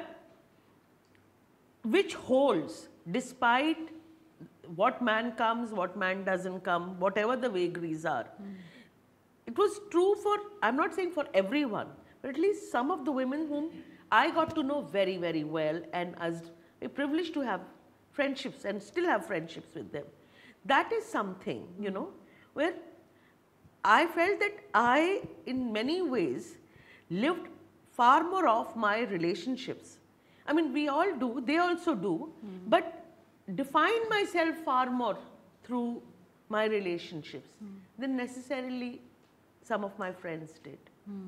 which holds despite what man comes, what man doesn't come, whatever the vagaries are. It was true for, I'm not saying for everyone, but at least some of the women whom I got to know very, very well, and as a privilege to have friendships and still have friendships with them. That is something, where I felt that I, in many ways, lived far more of my relationships. I mean, we all do, they also do, but define myself far more through my relationships than necessarily some of my friends did.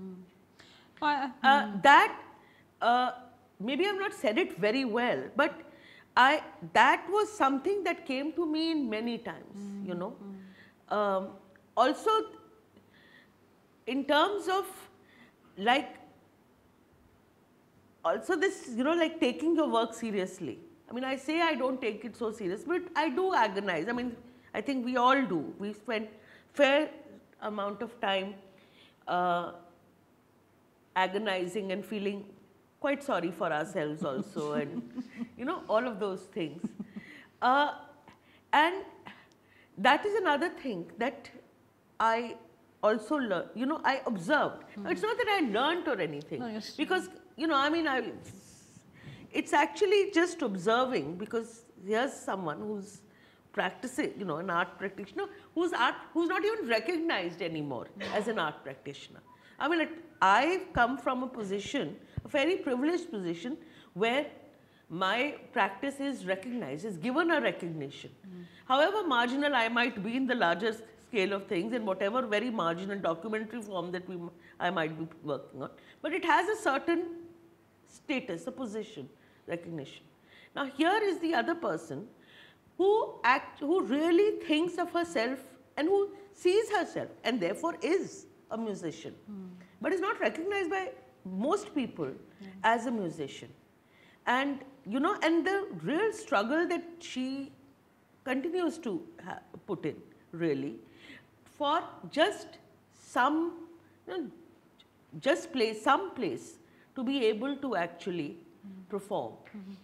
Maybe I've not said it very well, but that was something that came to me in many times, also, in terms of also this, like taking your work seriously. I mean, I say I don't take it so serious, but I do agonize. I mean, I think we all do. We spend fair amount of time agonizing and feeling quite sorry for ourselves also, and all of those things. And that is another thing that I also learned, I observed. It's not that I learned or anything, No, yes. because, I mean, it's actually just observing, because here's someone who's practicing, an art practitioner, who's not even recognized anymore as an art practitioner. I mean, I've come from a position, a very privileged position, where my practice is recognized, is given a recognition. However marginal I might be in the larger scale of things, in whatever very marginal documentary form that I might be working on, but it has a certain status, a position, recognition. Now here is the other person who really thinks of herself and who sees herself and therefore is a musician, but is not recognized by most people as a musician. And and the real struggle that she continues to put in, really, for just some place to be able to actually perform.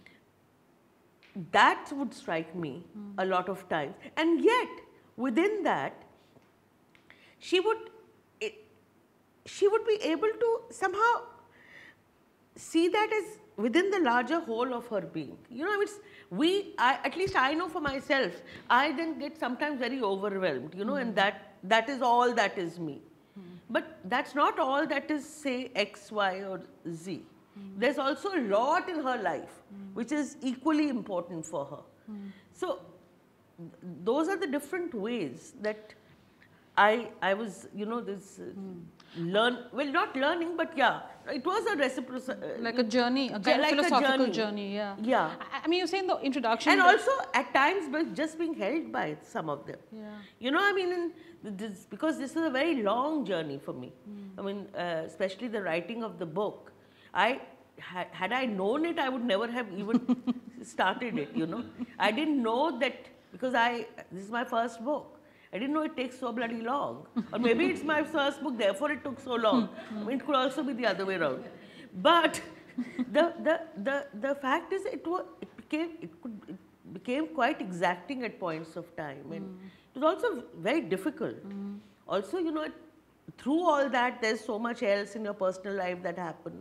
That would strike me a lot of times. And yet, within that, she would be able to somehow see that as within the larger whole of her being. You know, at least I know for myself, I then get sometimes very overwhelmed, you know, and that is all that is me. But that's not all that is, say, X, Y, or Z. There's also a lot in her life which is equally important for her. So those are the different ways that I was, you know, this well, not learning, but yeah, it was a reciprocal, like a journey, a kind of philosophical journey. Yeah. Yeah. I mean, you say in the introduction, and also at times just being held by some of them. Yeah. You know, I mean, because this is a very long journey for me. I mean, especially the writing of the book. Had I known it, I would never have even started it. You know, I didn't know that because this is my first book. I didn't know it takes so bloody long. Or maybe it's my first book, therefore it took so long. I mean, it could also be the other way around. But the fact is, it became quite exacting at points of time, and it was also very difficult. Also, you know, through all that, there's so much else in your personal life that happened.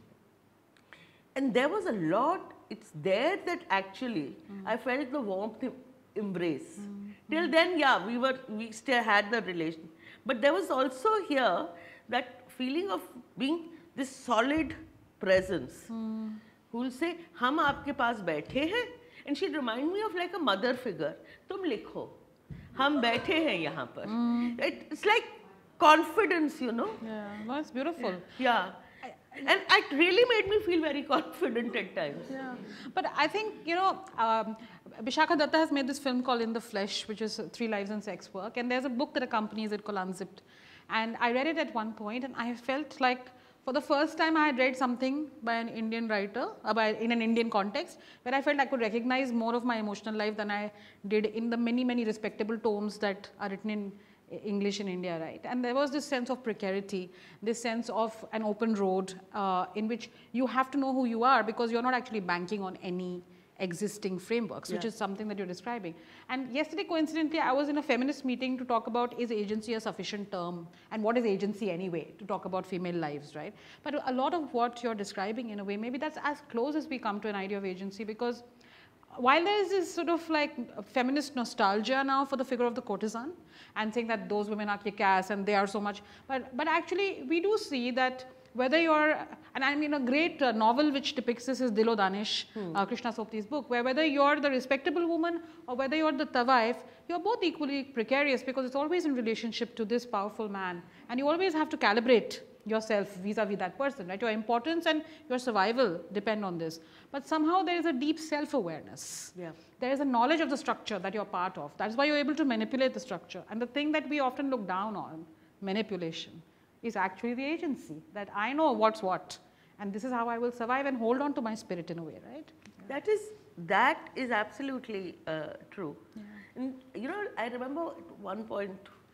And there was a lot. It's there that actually I felt the warmth embrace. Till then, yeah, we still had the relation. But there was also here that feeling of being this solid presence who will say, "Hum aapke paas baithe hain," and she'd remind me of like a mother figure. "Tum likho, hum baithe hain yahan par." It's like confidence, you know. Yeah, well, it's beautiful. Yeah. And it really made me feel very confident at times. Yeah, but I think, you know, Vishakha Datta has made this film called In the Flesh, which is 3 Lives and Sex Work, and there's a book that accompanies it called Unzipped. And I read it at one point, and I felt like for the first time I had read something by an Indian writer, in an Indian context, where I felt I could recognize more of my emotional life than I did in the many, many respectable tomes that are written in English in India, right? And there was this sense of precarity, this sense of an open road in which you have to know who you are because you're not actually banking on any existing frameworks, which is something that you're describing. And yesterday, coincidentally, I was in a feminist meeting to talk about, is agency a sufficient term, and what is agency anyway, to talk about female lives, right? But a lot of what you're describing, in a way, maybe that's as close as we come to an idea of agency, because while there is this sort of like feminist nostalgia now for the figure of the courtesan and saying that those women are kick-ass and they are so much, but actually we do see that whether you're, and I mean a great novel which depicts this is Dilo Danish, Krishna Sopti's book, where whether you're the respectable woman or whether you're the Tawaif, you're both equally precarious because it's always in relationship to this powerful man, and you always have to calibrate yourself vis-a-vis that person, right? Your importance and your survival depend on this. But somehow there is a deep self-awareness. Yeah. There is a knowledge of the structure that you're part of. That's why you're able to manipulate the structure. And the thing that we often look down on, manipulation, is actually the agency, that I know what's what. And this is how I will survive and hold on to my spirit in a way, right? Yeah. That is absolutely true. Yeah. And you know, I remember at one point,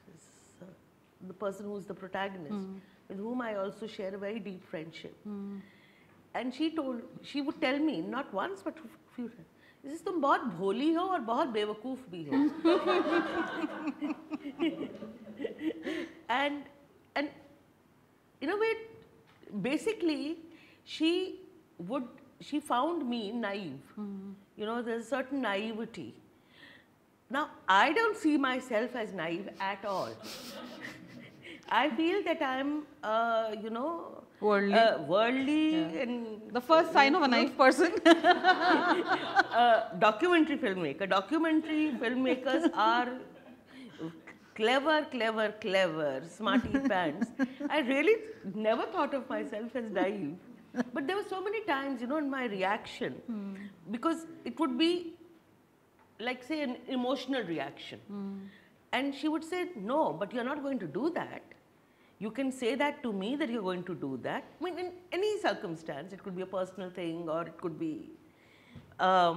the person who's the protagonist, with whom I also share a very deep friendship. And she would tell me, not once but a few times, this is तुम बहुत भोली हो और बहुत बेवकूफ भी हो. And in a way, basically, she found me naive. You know, there's a certain naivety. Now, I don't see myself as naive at all. I feel that I'm, you know, worldly Yeah. and The first sign of a naive person. Documentary filmmaker. Documentary filmmakers are clever, smarty pants. I really never thought of myself as naive. But there were so many times, you know, in my reaction, because it would be like, say, an emotional reaction. And she would say, no, but you're not going to do that. You can say that to me that you're going to do that. I mean, in any circumstance, it could be a personal thing, or it could be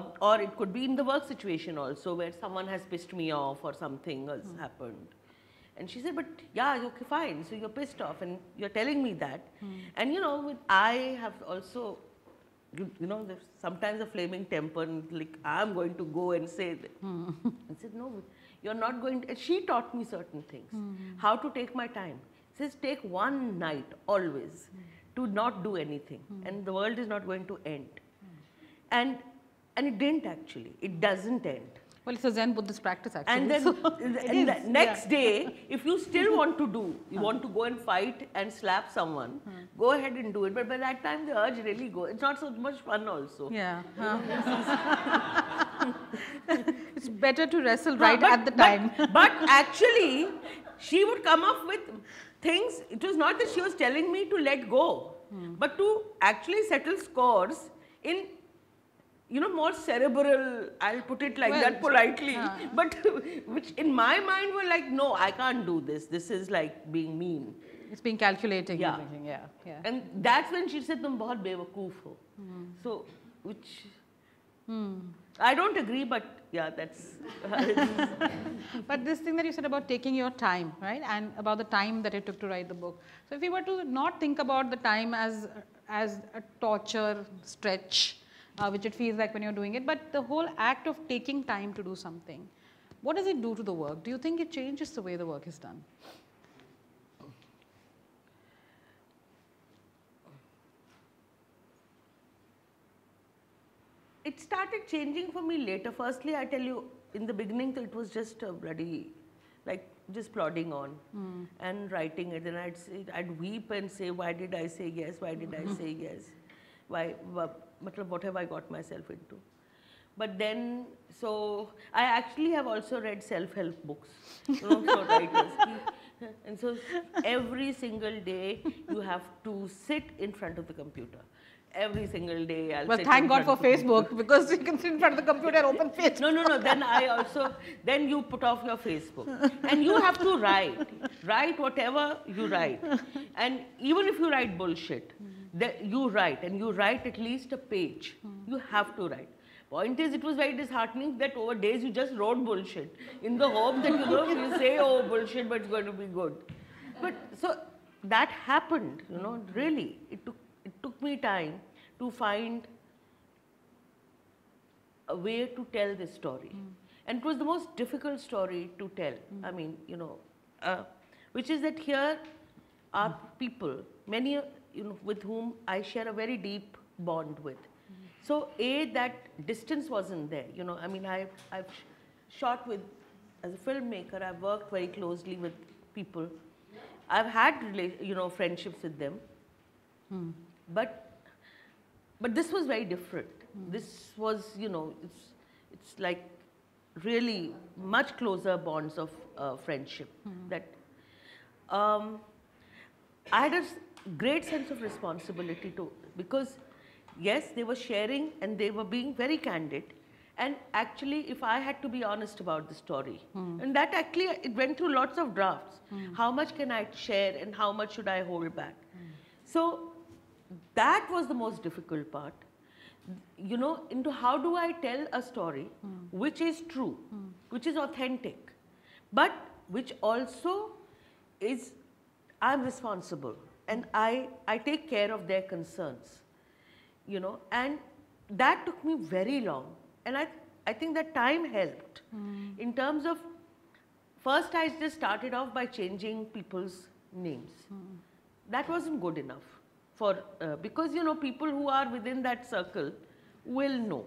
in the work situation also, where someone has pissed me off or something has happened. And she said, but yeah, okay, fine. So you're pissed off and you're telling me that. And you know, I have also, you know, there's sometimes a flaming temper and like, I'm going to go and say that. I said, no, you're not going to. She taught me certain things. How to take my time. She says, take one night always to not do anything. And the world is not going to end. And it didn't actually. It doesn't end. Well, it's a Zen Buddhist practice actually. And then the next day, if you still want to do, you want to go and fight and slap someone, go ahead and do it. But by that time, the urge really goes. It's not so much fun also. Yeah. It's better to wrestle right at the time. But actually, she would come up with things. It was not that she was telling me to let go, but to actually settle scores in, you know, more cerebral, I'll put it like that politely, but which in my mind were like, no, I can't do this. This is like being mean. It's being calculating. Yeah. Yeah. And that's when she said, "Tum bahut bewakoof ho." So, which I don't agree, but yeah, that's. But this thing that you said about taking your time, right? And about the time that it took to write the book. So if you were to not think about the time as a torture stretch, which it feels like when you're doing it, but the whole act of taking time to do something, what does it do to the work? Do you think it changes the way the work is done? It started changing for me later. Firstly, I tell you, in the beginning, it was just a bloody, like just plodding on and writing it. And I'd weep and say, why did I say yes? Why did I say yes? Why? What have I got myself into? But then, so I actually have also read self-help books, you know, for writers. And so every single day you have to sit in front of the computer. Every single day I'll Well, thank God for Facebook, because you can sit in front of the computer and open Facebook. No. Then you put off your Facebook. And you have to write. Write whatever you write. And even if you write bullshit, you write. And you write at least a page. You have to write. Point is, it was very disheartening that over days you just wrote bullshit in the hope that, you know, you say, oh, bullshit, but it's going to be good. But so that happened, you know, really. It took me time to find a way to tell this story. And it was the most difficult story to tell. I mean, you know, which is that here are people, many, you know, with whom I share a very deep bond with. So, that distance wasn't there. You know, I mean, I've shot with, as a filmmaker, I've worked very closely with people. I've had, you know, friendships with them. But this was very different. This was, you know, it's like really much closer bonds of friendship. That I had a great sense of responsibility too, because yes, they were sharing and they were being very candid. And actually, if I had to be honest about the story, and that actually, it went through lots of drafts. How much can I share and how much should I hold back? So that was the most difficult part. You know, into how do I tell a story which is true, which is authentic, but which also is, I'm responsible and I take care of their concerns, you know, and that took me very long. And I think that time helped in terms of, first I just started off by changing people's names. That wasn't good enough for, because, you know, people who are within that circle will know.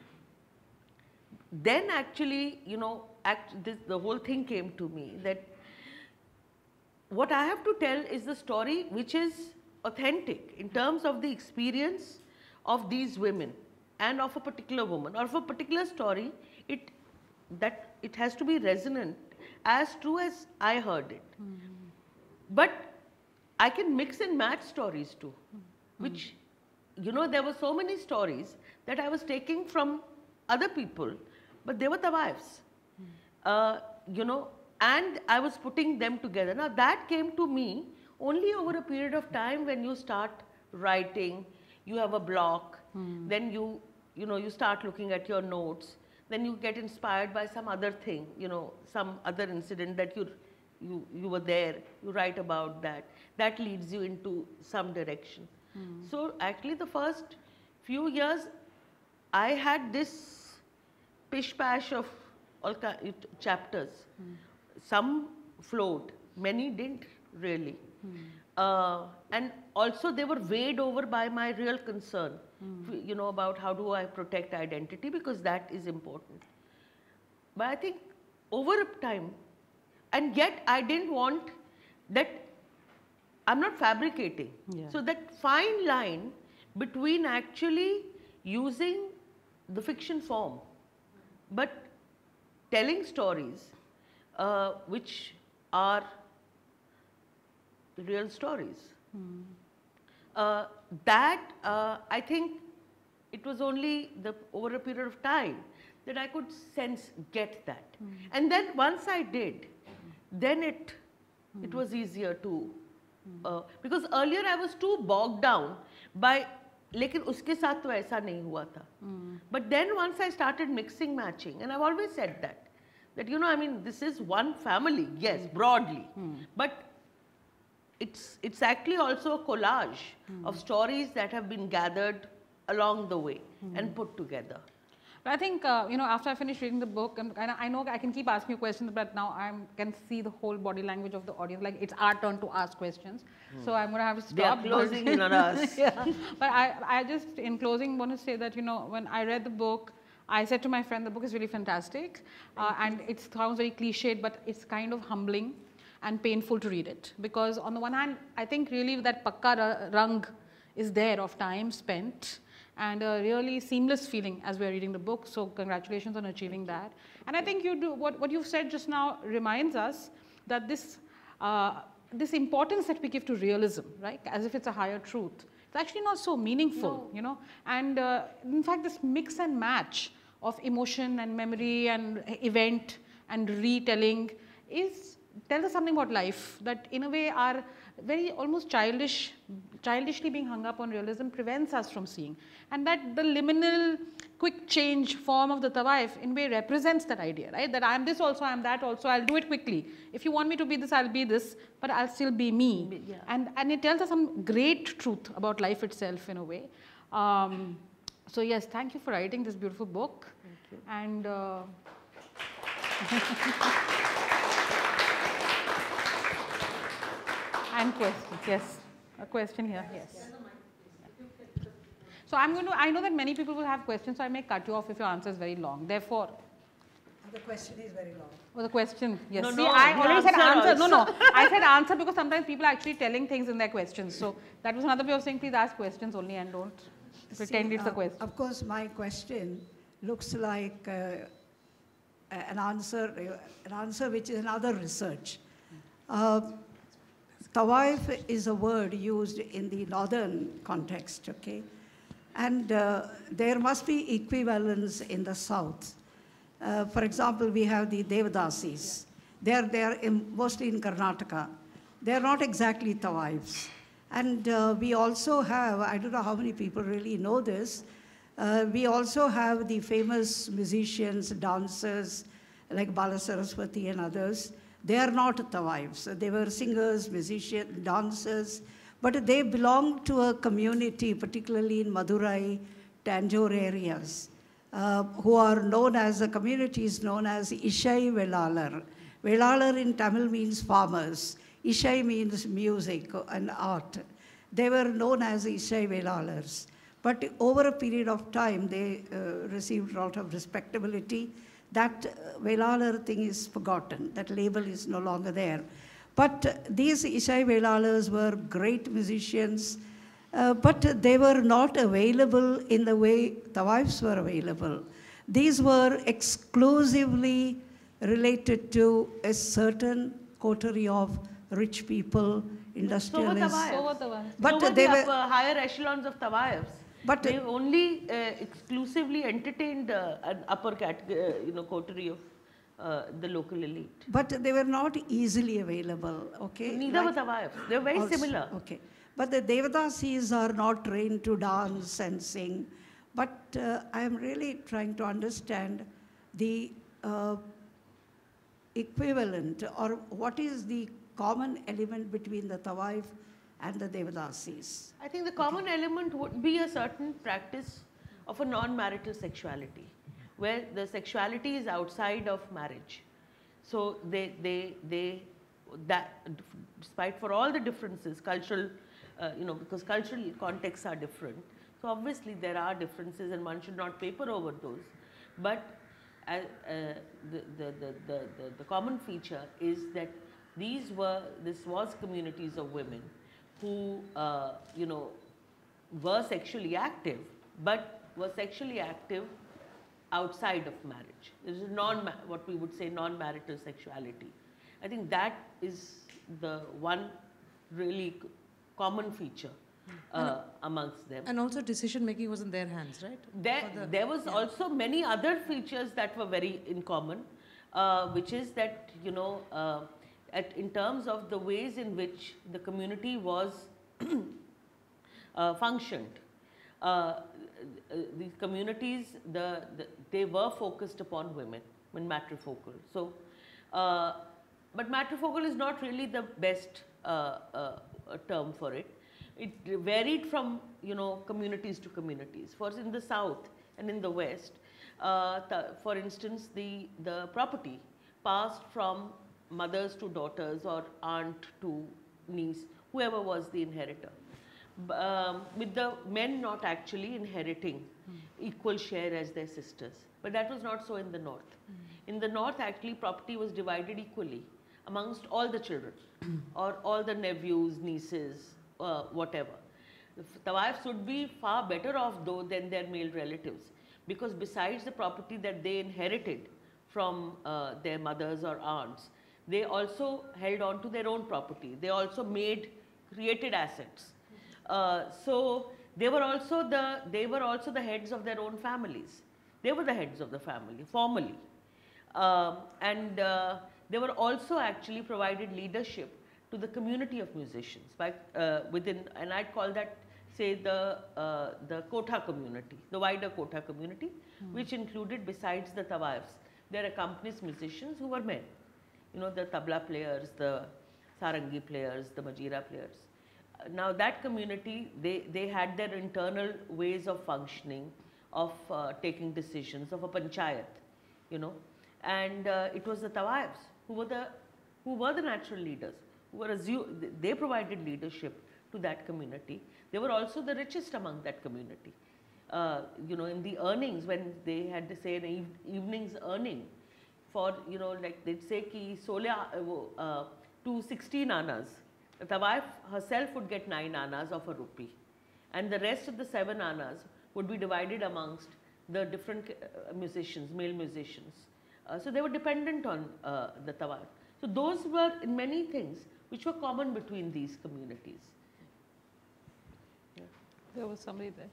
Then actually, you know, the whole thing came to me that what I have to tell is the story which is authentic in terms of the experience of these women and of a particular woman or of a particular story. It has to be resonant, as true as I heard it. But I can mix and match stories too, which, you know, there were so many stories that I was taking from other people, but they were Tawaifs, you know, and I was putting them together. Now that came to me only over a period of time when you start writing, you have a block, then you know, you start looking at your notes, then you get inspired by some other thing, you know, some other incident that you you were there, you write about that. That leads you into some direction. So actually the first few years, I had this pish-pash of all chapters. Some flowed, many didn't really. And also they were weighed over by my real concern, you know, about how do I protect identity, because that is important. But I think over time, and yet I didn't want that, I'm not fabricating. Yeah. So that fine line between actually using the fiction form, but telling stories which are real stories. I think it was only over a period of time that I could get that. And then once I did, then it was easier to, because earlier I was too bogged down by, लेकिन उसके साथ तो ऐसा नहीं हुआ था. But then once I started mixing, matching, and I've always said that you know, I mean, this is one family, yes, broadly, but it's actually also a collage of stories that have been gathered along the way and put together. But I think, you know, after I finish reading the book, and I know I can keep asking you questions, but now I can see the whole body language of the audience, like it's our turn to ask questions. So I'm going to have to stop. They are closing in on us. Yeah. But I just, in closing, want to say that, you know, when I read the book, I said to my friend, the book is really fantastic. And it sounds very cliched, but it's kind of humbling and painful to read it. Because on the one hand, I think really that pakka rang is there of time spent, and a really seamless feeling as we're reading the book. So congratulations on achieving that. And I think you do, what you've said just now reminds us that this importance that we give to realism, right, as if it's a higher truth, it's actually not so meaningful, you know. And in fact, this mix and match of emotion and memory and event and retelling tells us something about life that in a way are very almost childishly being hung up on realism prevents us from seeing. And that the liminal quick change form of the Tawaif in a way represents that idea, right? That I'm this also, I'm that also, I'll do it quickly. If you want me to be this, I'll be this, but I'll still be me. Yeah. And it tells us some great truth about life itself in a way. So yes, thank you for writing this beautiful book. Thank you. And and questions, yes. A question here, yes. So I know that many people will have questions, so I may cut you off if your answer is very long. Therefore, the question is very long. Oh, the question, yes. No, See, no, I you already said answer answer. also. No, I said answer because sometimes people are actually telling things in their questions. So that was another way of saying please ask questions only and don't pretend it's a question. Of course, my question looks like an answer which is another research. Tawaif is a word used in the northern context, okay? And there must be equivalence in the south. For example, we have the Devadasis. They are mostly in Karnataka. They are not exactly Tawaifs. And we also have, I don't know how many people really know this, we also have the famous musicians, dancers, like Bala Saraswati and others. They are not Tawaifs. They were singers, musicians, dancers, but they belong to a community, particularly in Madurai, Tanjore areas, who are known as, the community is known as Ishai Velalar. Velalar in Tamil means farmers. Ishai means music and art. They were known as Ishai Velalars. But over a period of time, they received a lot of respectability. That Velalar thing is forgotten. That label is no longer there. But these Ishai Velalars were great musicians, but they were not available in the way Tawaifs were available. These were exclusively related to a certain coterie of rich people, industrialists. So were Tawaifs. But so they were were the higher echelons of Tawaifs. But they only exclusively entertained an upper coterie of the local elite. But they were not easily available, okay? Neither were Tawaifs. They were very similar. Okay. But the Devadasis are not trained to dance and sing. But I am really trying to understand the equivalent, or what is the common element between the Tawaif and the Devadasis? I think the common element would be a certain practice of a non-marital sexuality, where the sexuality is outside of marriage. So despite for all the differences, cultural, because cultural contexts are different. So obviously there are differences, and one should not paper over those. But the common feature is that this was communities of women who were sexually active, but were sexually active outside of marriage. This is what we would say non-marital sexuality. I think that is the one really common feature amongst them. And also decision making was in their hands, right? There was also many other features that were very in common, which is that, in terms of the ways in which the community was functioned. These communities, they were focused upon women when matrifocal. So, but matrifocal is not really the best term for it. It varied from communities to communities. For in the south and in the west, for instance, the property passed from mothers to daughters or aunt to niece, whoever was the inheritor. With the men not actually inheriting equal share as their sisters. But that was not so in the north. In the north, actually, property was divided equally amongst all the children or all the nephews, nieces, whatever. The Tawaifs would be far better off though than their male relatives, because besides the property that they inherited from their mothers or aunts, they also held on to their own property. They also created assets. So they were also the heads of their own families. They were the heads of the family formally, and they were also actually provided leadership to the community of musicians within, and I'd call that, say, the Kotha community, the wider Kotha community, which included, besides the Tawaifs, their accompanist musicians who were men. The tabla players, the sarangi players, the majira players. Now that community, they had their internal ways of functioning, of taking decisions, of a panchayat, and it was the Tawaifs who were the natural leaders, they provided leadership to that community. They were also the richest among that community. In the earnings, when they had to say an evening's earning for, like they'd say ki 16 annas. The Tawaif herself would get 9 annas of a rupee, and the rest of the 7 annas would be divided amongst the different musicians, male musicians. So they were dependent on the Tawaif. So those were in many things which were common between these communities. Yeah. There was somebody there.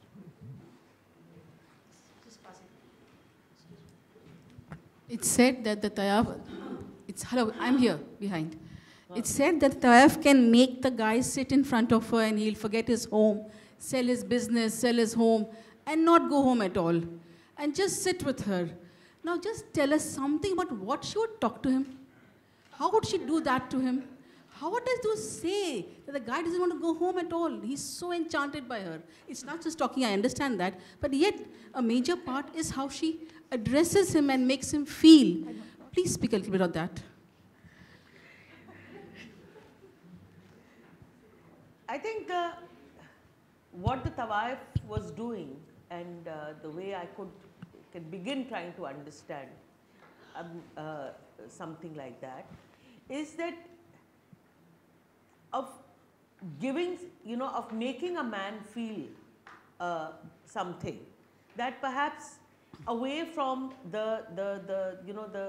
It's said that the Tawaif, hello, I'm here behind. It's said that Tawaif can make the guy sit in front of her and he'll forget his home, sell his business, sell his home, and not go home at all, and just sit with her. Now just tell us something about what she would talk to him. How would she do that to him? How does those say that the guy doesn't want to go home at all? He's so enchanted by her. It's not just talking, I understand that, but yet a major part is how she addresses him and makes him feel. Please speak a little bit on that. I think what the Tawaif was doing, and the way I can begin trying to understand something like that, is that of giving, of making a man feel something that perhaps away from the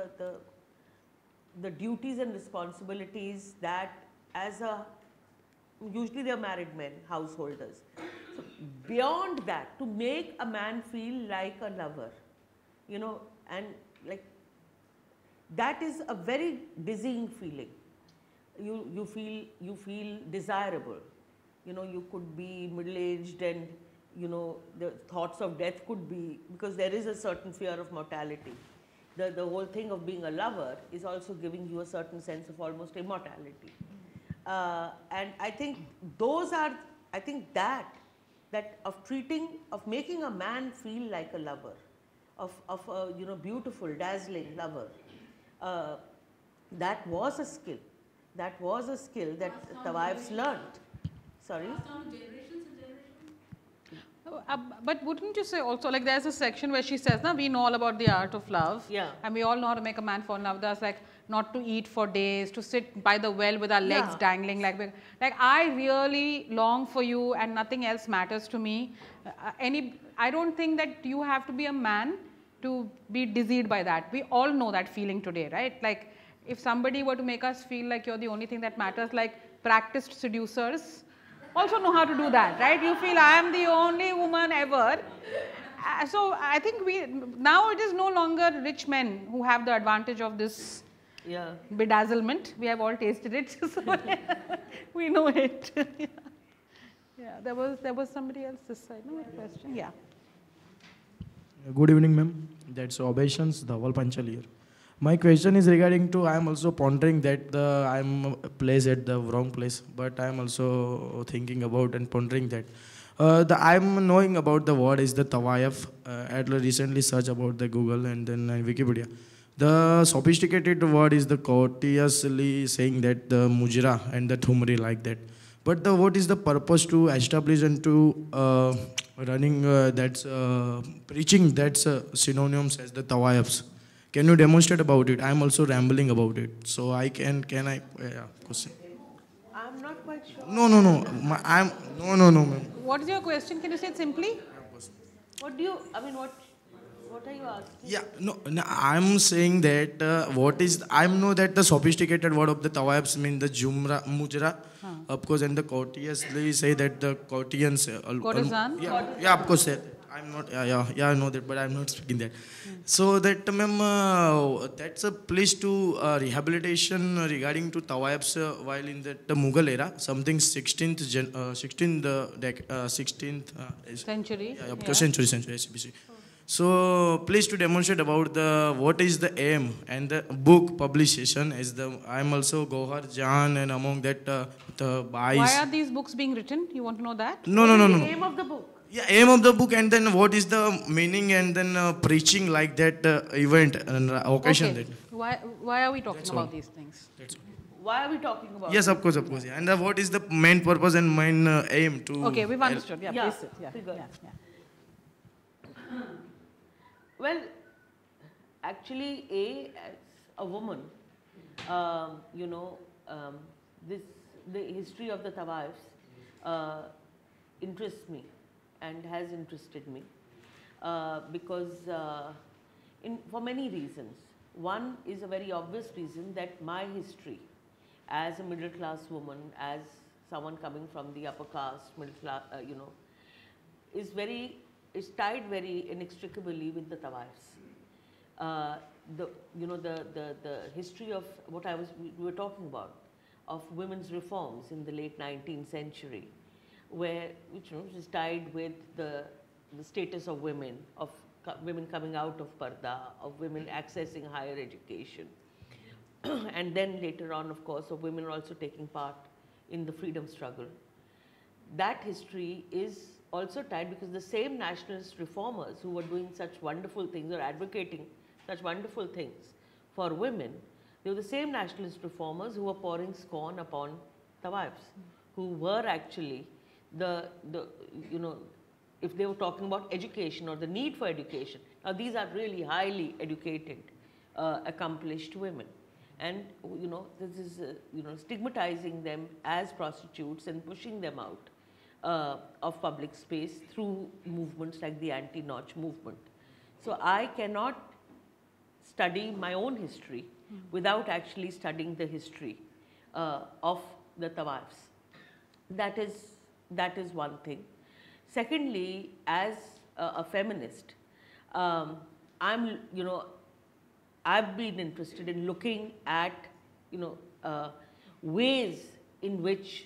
duties and responsibilities that usually they are married men, householders. So beyond that, to make a man feel like a lover, and like that is a very dizzying feeling. You feel desirable. You could be middle-aged, and the thoughts of death could be, because there is a certain fear of mortality. the whole thing of being a lover is also giving you a certain sense of almost immortality. And I think those are, I think that of making a man feel like a lover, of a, you know, beautiful, dazzling lover, that was a skill. That was a skill that Tawaifs learned. Sorry? But wouldn't you say also, like there's a section where she says, "No, we know all about the art of love, Yeah. and we all know how to make a man fall in love with us, like not to eat for days, to sit by the well with our legs Yeah. dangling, like I really long for you, and nothing else matters to me." I don't think that you have to be a man to be dizzied by that. We all know that feeling today, right? Like if somebody were to make us feel like you're the only thing that matters, like practiced seducers also know how to do that, right? You feel I am the only woman ever. So I think now it is no longer rich men who have the advantage of this bedazzlement. We have all tasted it, so we know it. Yeah, there was somebody else this side. No question. Yeah. Good evening, ma'am. That's Obeisans, Dhaval Panchal here. My question is regarding to, I am also pondering that I am placed at the wrong place, but I am also thinking about and pondering that. I am knowing about the word is the Tawaif. I recently searched about the Google and then Wikipedia. The sophisticated word is the courteously saying that the mujra and the thumri like that. But what is the purpose to establish and to running that's preaching that's synonyms as the Tawaifs? Can you demonstrate about it? I am also rambling about it. So I can I question. I'm not quite sure. No, ma'am. What is your question? Can you say it simply? What are you asking? Yeah, no, I'm saying that I know that the sophisticated word of the Tawaifs mean the mujra, of course, and the courteously say that the courteans. Courtesan? Yeah, of course. I'm not, I know that, but I'm not speaking that. So that, ma'am, that's a place to rehabilitation regarding to Tawaifs while in the Mughal era, something 16th Century. Yeah, of course, century, SBC. So please to demonstrate about what is the aim and the book publication as I'm also Gohar Jan and among that the buys. Why are these books being written? You want to know that? No. The aim of the book. Yeah, aim of the book and then what is the meaning and then preaching like that event and occasion. Okay. That. Why are we talking about these things? That's all. Why are we talking about Yes, of course. Yeah. And what is the main purpose and main aim to... Okay, we've understood. Yeah, Yeah, please sit. Yeah. Well, actually, as a woman, the history of the Tawaifs interests me and has interested me because for many reasons. One is a very obvious reason that my history as a middle class woman, as someone coming from the upper caste, middle class, is tied very inextricably with the Tawaifs. The history of what we were talking about, of women's reforms in the late 19th century, which is tied with the status of women, of women coming out of parda, of women accessing higher education, and then later on, of course, of women also taking part in the freedom struggle. That history is also tied because the same nationalist reformers who were doing such wonderful things or advocating such wonderful things for women, they were the same nationalist reformers who were pouring scorn upon Tawaifs, who were actually if they were talking about education or the need for education. Now these are really highly educated, accomplished women. And this is stigmatizing them as prostitutes and pushing them out of public space through movements like the anti-Notch movement. So I cannot study my own history without actually studying the history of the Tawaifs. That is one thing. Secondly, as a feminist, I've been interested in looking at ways in which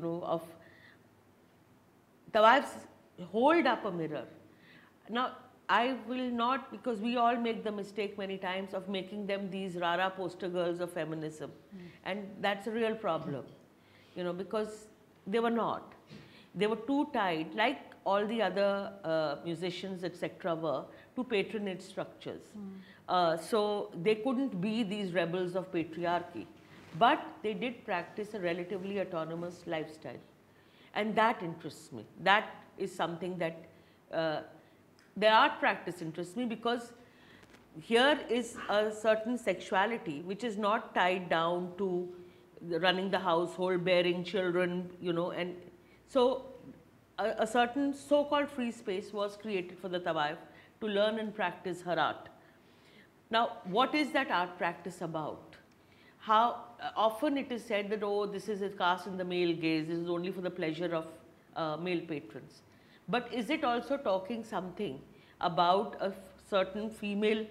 Tawaifs hold up a mirror. Now, I will not, because we all make the mistake many times of making them these rara poster girls of feminism. And that's a real problem, you know, because they were not. They were too tied, like all the other musicians, etc., were, to patronage structures. So they couldn't be these rebels of patriarchy. But they did practice a relatively autonomous lifestyle. And that interests me. That is something that their art practice interests me, because here is a certain sexuality which is not tied down to running the household, bearing children, you know, and so a certain so-called free space was created for the Tawaif to learn and practice her art. Now, what is that art practice about? How often it is said that, oh, this is a cast in the male gaze, this is only for the pleasure of male patrons. But is it also talking something about a certain female,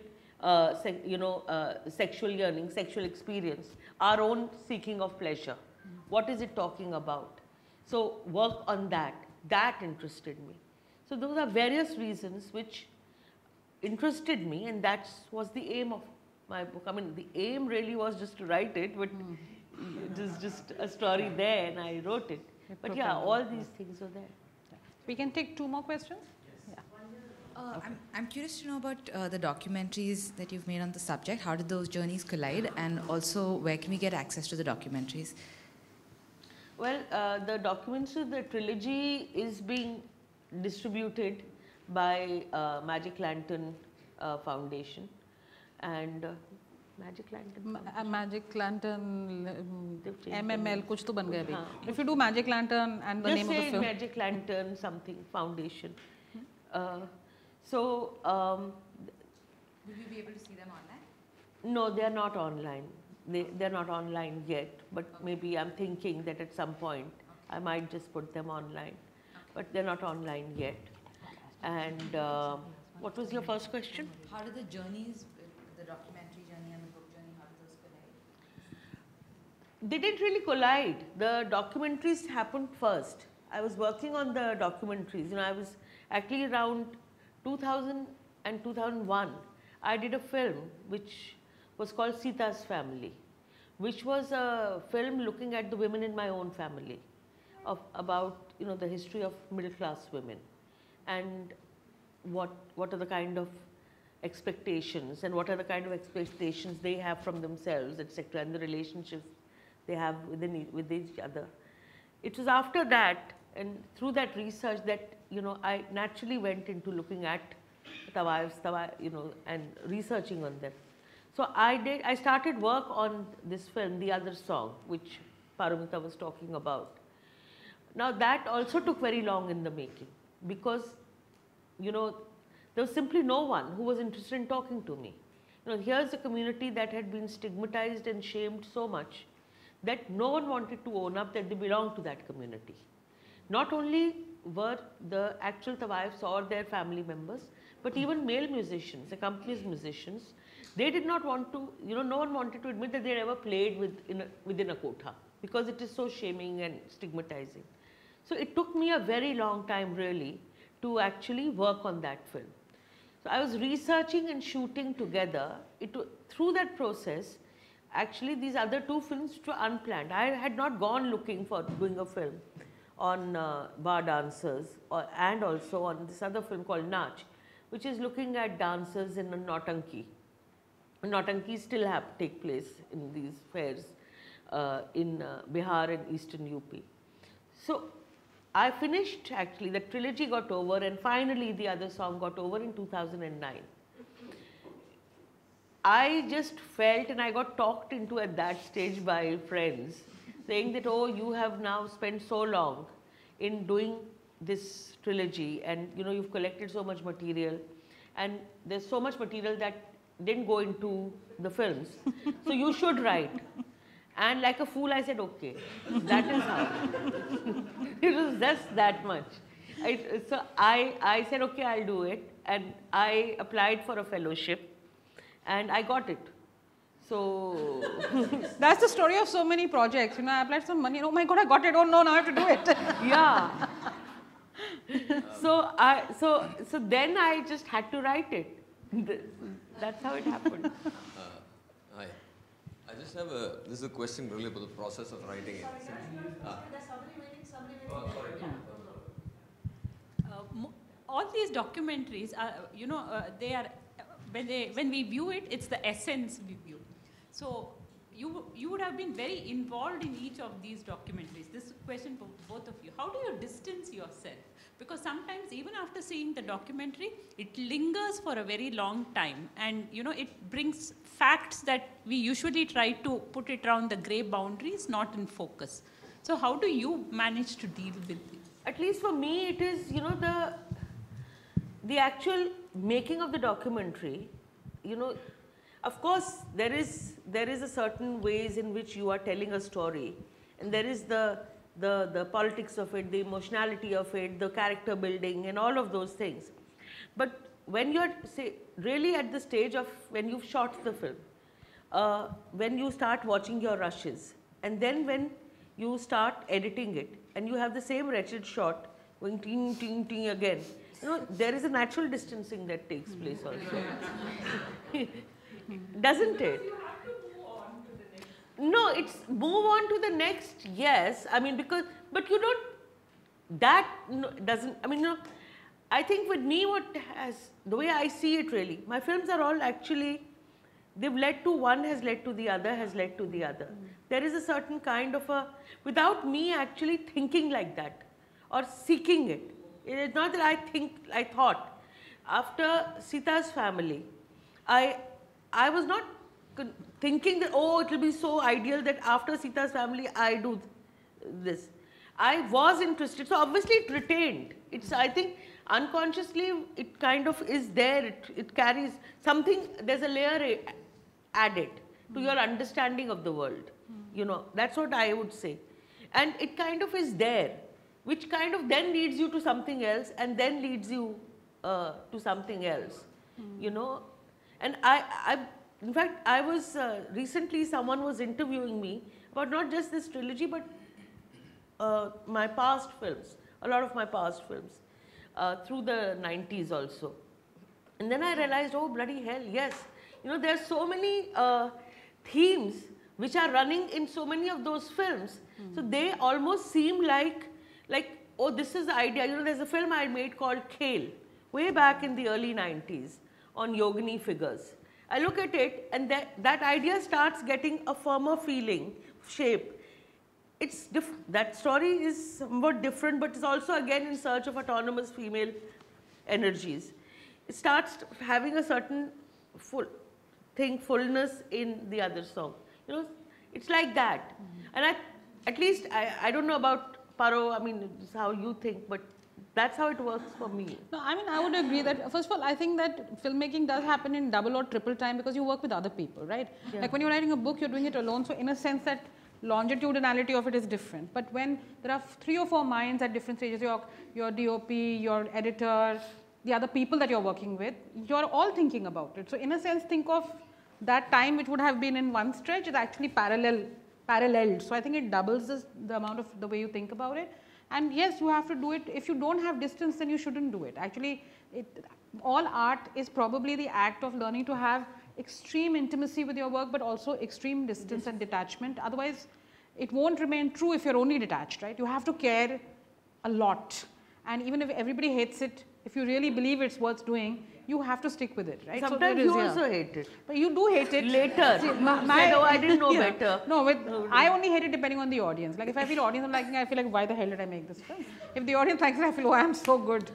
sexual yearning, sexual experience, our own seeking of pleasure? What is it talking about? So work on that. That interested me. So those are various reasons which interested me, and that was the aim of my book. I mean, the aim really was just to write it, but it was just a story there and I wrote it. But yeah, all these things are there. We can take 2 more questions. I'm curious to know about the documentaries that you've made on the subject. How did those journeys collide? And also, where can we get access to the documentaries? Well, the documentary, the trilogy is being distributed by Magic Lantern Foundation. And Magic Lantern? Magic Lantern, MML, kuch to ban gaya abhi. If you do Magic Lantern and the just name of the film. Magic Lantern something Foundation. Will you be able to see them online? No, they are not online. They're not online yet, but maybe I'm thinking that at some point I might just put them online. But they're not online yet. And what was your first question? How did the journeys, the documentary journey and the book journey, how did those collide? They didn't really collide. The documentaries happened first. I was working on the documentaries. You know, I was actually around 2000 and 2001. I did a film which was called Sita's Family, which was a film looking at the women in my own family, about, you know, the history of middle class women, and what are the kind of expectations, and what are the kind of expectations they have from themselves, etc., and the relationships they have with each other. It was after that and through that research that, you know, I naturally went into looking at Tawaifs, you know, and researching on them. So I started work on this film, The Other Song, which Paromita was talking about. Now that also took very long in the making, because, you know, there was simply no one who was interested in talking to me. You know, here's a community that had been stigmatized and shamed so much that no one wanted to own up that they belonged to that community. Not only were the actual Tawaifs or their family members, but even male musicians, accomplished musicians, they did not want to, you know, no one wanted to admit that they had ever played within a kotha, because it is so shaming and stigmatizing. So it took me a very long time really to actually work on that film. So I was researching and shooting together. Through that process, actually these other 2 films were unplanned. I had not gone looking for doing a film on bar dancers, and also on this other film called Nach, which is looking at dancers in a Nautanki. Nautanki still take place in these fairs in Bihar and eastern UP. So I finished, actually, the trilogy got over, and finally The Other Song got over in 2009. I just felt, and I got talked into at that stage by friends, saying that, oh, you have now spent so long in doing this trilogy, and, you know, you've collected so much material, and there's so much material that didn't go into the films, so you should write. And like a fool, I said, okay, that is how. It was just that much. So I said, okay, I'll do it. And I applied for a fellowship and I got it. So that's the story of so many projects. You know, I applied some money. Oh my God, I got it. Oh no, now I have to do it. yeah. so then I just had to write it. That's how it happened. Hi. I just have this is a question really about the process of writing it. All these documentaries, they are, when we view it, it's the essence we view. So you would have been very involved in each of these documentaries. This is a question for both of you. How do you distance yourself? Because sometimes even after seeing the documentary, it lingers for a very long time, and it brings facts that we usually try to put it around the gray boundaries, not in focus. So how do you manage to deal with it? At least for me, it is, the actual making of the documentary, of course, there is a certain ways in which you are telling a story, and there is the politics of it, the emotionality of it, the character building, and all of those things. But when you're really at the stage of when you've shot the film, when you start watching your rushes, and then when you start editing it, and you have the same wretched shot going ting ting ting again, there is a natural distancing that takes place also. Doesn't it? No, it's move on to the next, yes. I mean, but you don't, doesn't, I think with me the way I see it really, my films are all actually, they've led to, one has led to the other, has led to the other. There is a certain kind of without me actually thinking like that or seeking it. It is not that I thought. After Sita's family, I was not thinking that, oh, it will be so ideal that after Sita's family, I do this. I was interested. So obviously it retained. It's, I think, unconsciously, it kind of is there. It carries something, there's a layer added to your understanding of the world. That's what I would say. And it kind of is there, which kind of then leads you to something else and then leads you to something else, And in fact, I was recently, someone was interviewing me about not just this trilogy, but my past films, a lot of my past films, through the 90s also. And then I realized, oh, bloody hell, yes. There are so many themes which are running in so many of those films. So they almost seem like, oh, this is the idea. There's a film I made called Khel, way back in the early 90s, on yogini figures. I look at it and that idea starts getting a firmer feeling, shape. It's that story is somewhat different, but it's also again in search of autonomous female energies. It starts having a certain fullness in the other song. It's like that. And at least, I don't know about Paro, it's how you think, but that's how it works for me. No, I would agree that, first of all, I think that filmmaking does happen in double or triple time because you work with other people, right? Yeah. Like when you're writing a book, you're doing it alone. So in a sense that longitudinality of it is different. But when there are 3 or 4 minds at different stages, your DOP, your editor, the other people that you're working with, you're all thinking about it. So in a sense, think of that time which would have been in one stretch is actually paralleled. So I think it doubles the amount of the way you think about it. And yes, you have to do it. If you don't have distance, then you shouldn't do it. Actually, all art is probably the act of learning to have extreme intimacy with your work, but also extreme distance and detachment. Otherwise, it won't remain true if you're only detached, right? You have to care a lot. And even if everybody hates it, if you really believe it's worth doing, you have to stick with it, right? Sometimes so you also hate it. But you do hate it. Later. See, I didn't know better. No, I only hate it depending on the audience. Like if I feel audience is liking it, I feel like, why the hell did I make this film? If the audience likes it, I feel, oh, I'm so good.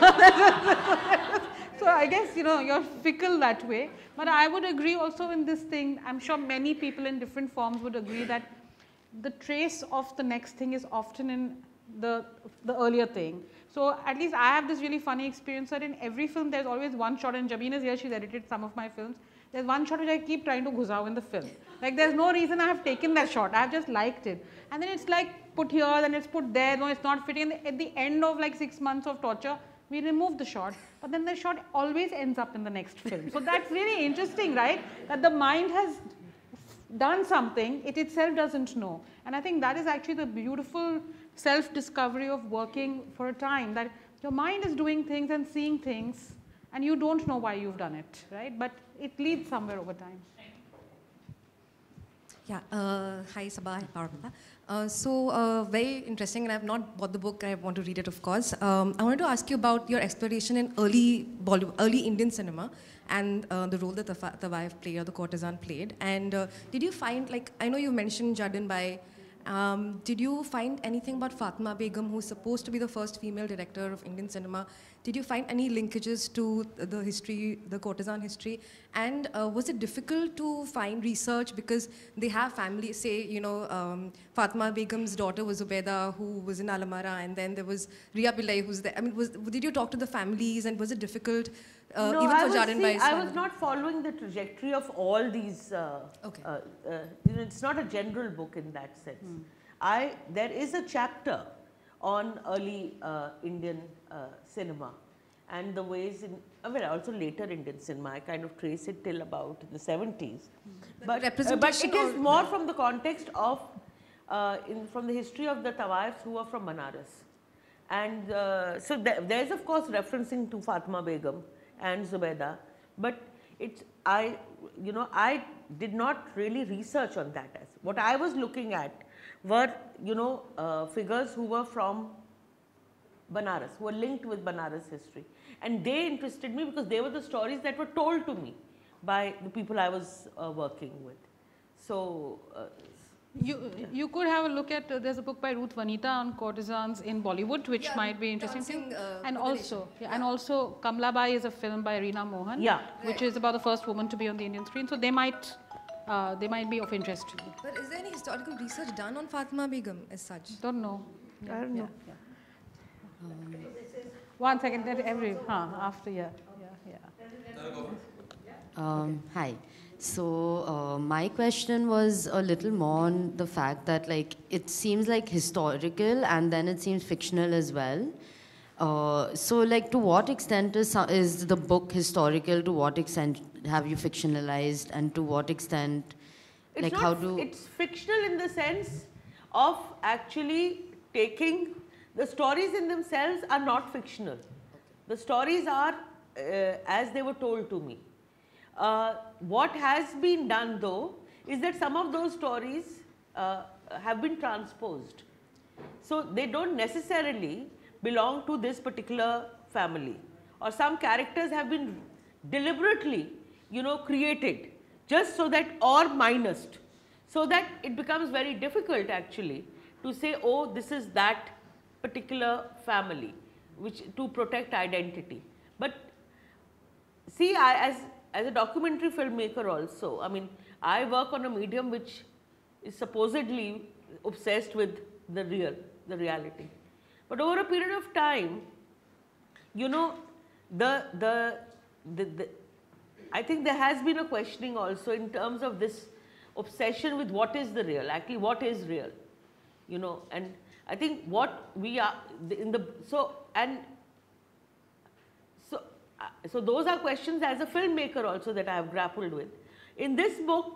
So I guess, you're fickle that way. But I would agree also in this thing, I'm sure many people in different forms would agree that the trace of the next thing is often in the earlier thing. So at least I have this really funny experience that in every film there's always one shot, and Jabeen is here, she's edited some of my films. There's one shot which I keep trying to ghusao in the film. Like there's no reason I have taken that shot, I have just liked it. And then it's like put here, then it's put there, no, it's not fitting. And at the end of like 6 months of torture, we remove the shot, but then the shot always ends up in the next film. So that's really interesting, right? That the mind has done something, it itself doesn't know. And I think that is actually the beautiful self-discovery of working for a time, that your mind is doing things and seeing things, and you don't know why you've done it, right? But it leads somewhere over time. Yeah, hi Saba, hi Paromita. Very interesting, and I have not bought the book. I want to read it, of course. I wanted to ask you about your exploration in early Bollywood, early Indian cinema, and the role that the Tawaif played or the courtesan played. And did you find, like, I know you mentioned Jadin Bai. Did you find anything about Fatma Begum, who's supposed to be the first female director of Indian cinema? Did you find any linkages to the history, the courtesan history? And was it difficult to find research because they have family, say, you know, Fatma Begum's daughter was Zubaida, who was in Alamara, and then there was Ria Pillai, who's there. I mean, did you talk to the families, and was it difficult no, even for Jadin Bai's I was not following the trajectory of all these. Okay. You know, it's not a general book in that sense. There is a chapter on early Indian cinema and the ways in, well, also later Indian cinema. I kind of trace it till about the 70s. But it is more from the context of, from the history of the Tawaifs who are from Banaras. And so there's of course referencing to Fatma Begum and Zubaida, but it's, I did not really research on that. As what I was looking at were, you know, figures who were from Banaras, who were linked with Banaras history. And they interested me because they were the stories that were told to me by the people I was working with. So, you could have a look at, there's a book by Ruth Vanita on courtesans in Bollywood, which might be interesting to you. And also Kamla Bai is a film by Reena Mohan, which is about the first woman to be on the Indian screen. So they might be of interest to you. But is there any historical research done on Fatma Begum as such? Don't know. I don't know. One second, after, Hi. So my question was a little more on the fact that, like, it seems like historical and then it seems fictional as well. So, like, to what extent is the book historical? To what extent have you fictionalized, and to what extent, it's it's fictional in the sense of actually taking the stories in themselves are not fictional. The stories are as they were told to me. What has been done though is that some of those stories have been transposed. So they don't necessarily belong to this particular family, or some characters have been deliberately, you know, created just so that, or minused, so that it becomes very difficult actually to say, oh, this is that particular family, which to protect identity. But see, as a documentary filmmaker also, I mean, I work on a medium which is supposedly obsessed with the reality. But over a period of time, you know, I think there has been a questioning also in terms of this obsession with what is the real, actually what is real, you know, and I think what we are so those are questions as a filmmaker also that I have grappled with. In this book,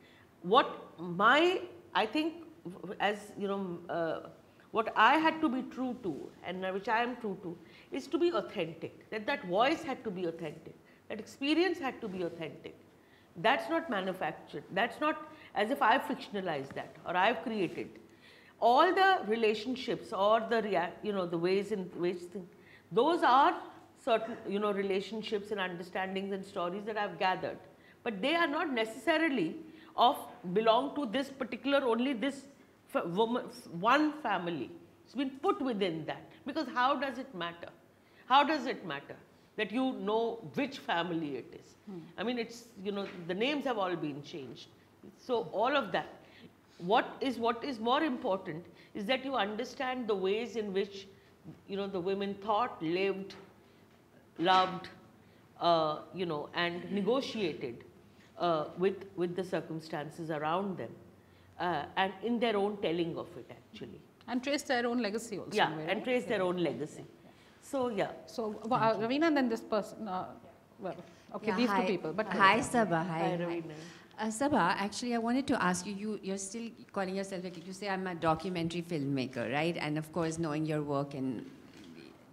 I think, as you know, what I had to be true to, and which I am true to, is to be authentic. That voice had to be authentic. That experience had to be authentic. That's not manufactured. That's not as if I've fictionalized that or I've created. All the relationships or the ways in which those are certain, you know, relationships and understandings and stories that I've gathered, but they are not necessarily belong to this particular, only this one family. It's been put within that, because how does it matter? How does it matter that you know which family it is? I mean, it's, you know, the names have all been changed. So all of that. What is more important is that you understand the ways in which, you know, the women thought, lived, loved, you know, and negotiated with the circumstances around them, and in their own telling of it actually. And trace their own legacy also. Yeah, and trace their own legacy. So, yeah. So, Ravina and then this person, these two people. But hi, Saba. Hi, Ravina. Saba, actually, I wanted to ask you, you're still calling yourself, like you say, I'm a documentary filmmaker, right? And of course, knowing your work and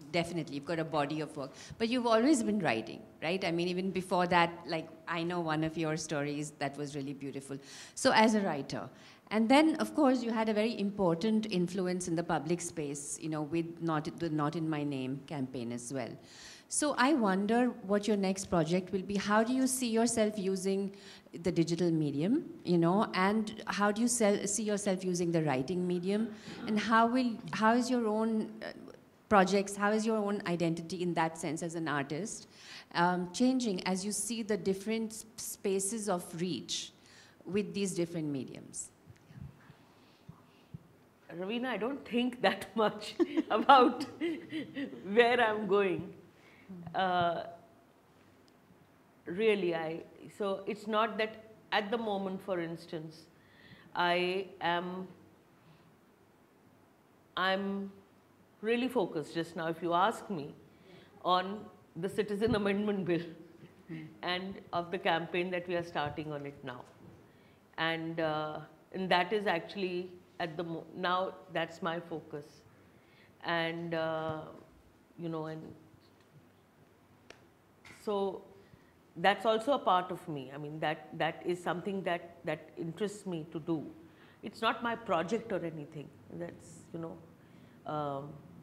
definitely. You've got a body of work. But you've always been writing, right? I mean, even before that, like, I know one of your stories that was really beautiful. So as a writer, and then, of course, you had a very important influence in the public space, you know, with the Not In My Name campaign as well. So I wonder what your next project will be. How do you see yourself using the digital medium, you know, and how do you see yourself using the writing medium? And how is your own projects, how is your own identity in that sense as an artist changing as you see the different spaces of reach with these different mediums? Ravina, I don't think that much about where I'm going. Really, so it's not that at the moment, for instance, I'm really focused just now, if you ask me, on the Citizen Amendment Bill and of the campaign that we are starting on it now. And that is actually now that's my focus. And, you know, and so that's also a part of me. I mean, that is something that interests me to do. It's not my project or anything. That's, you know,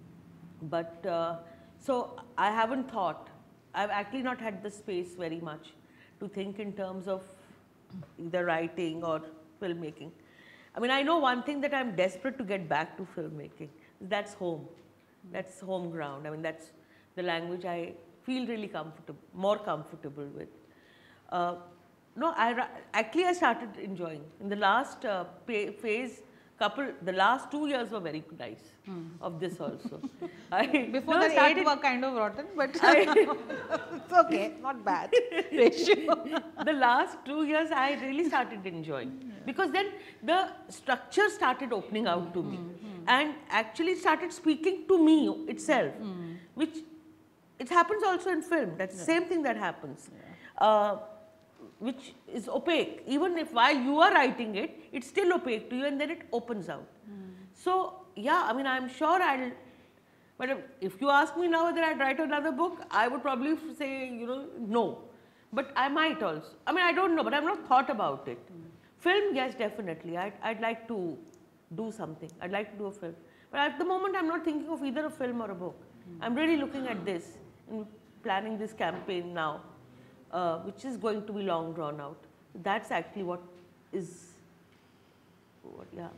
so I haven't thought. I've actually not had the space very much to think in terms of either writing or filmmaking. I mean, I know one thing, that I'm desperate to get back to filmmaking. That's home. That's home ground. I mean, that's the language I feel really more comfortable with. No, actually I started enjoying. In the last phase, the last 2 years were very nice of this also. Before the 8 were kind of rotten, but it's okay, not bad ratio. The last 2 years I really started enjoying, because then the structure started opening out to me and actually started speaking to me itself, which it happens also in film. That's the same thing that happens, which is opaque. Even if while you are writing it, it's still opaque to you, and then it opens out. So yeah, I mean, I'm sure but if you ask me now whether I'd write another book, I would probably say, you know, no. But I might also. I mean, I don't know, but I've not thought about it. Film, yes, definitely. I'd like to do something. I'd like to do a film. But at the moment, I'm not thinking of either a film or a book. I'm really looking at this and planning this campaign now, which is going to be long drawn out. That's actually what, yeah.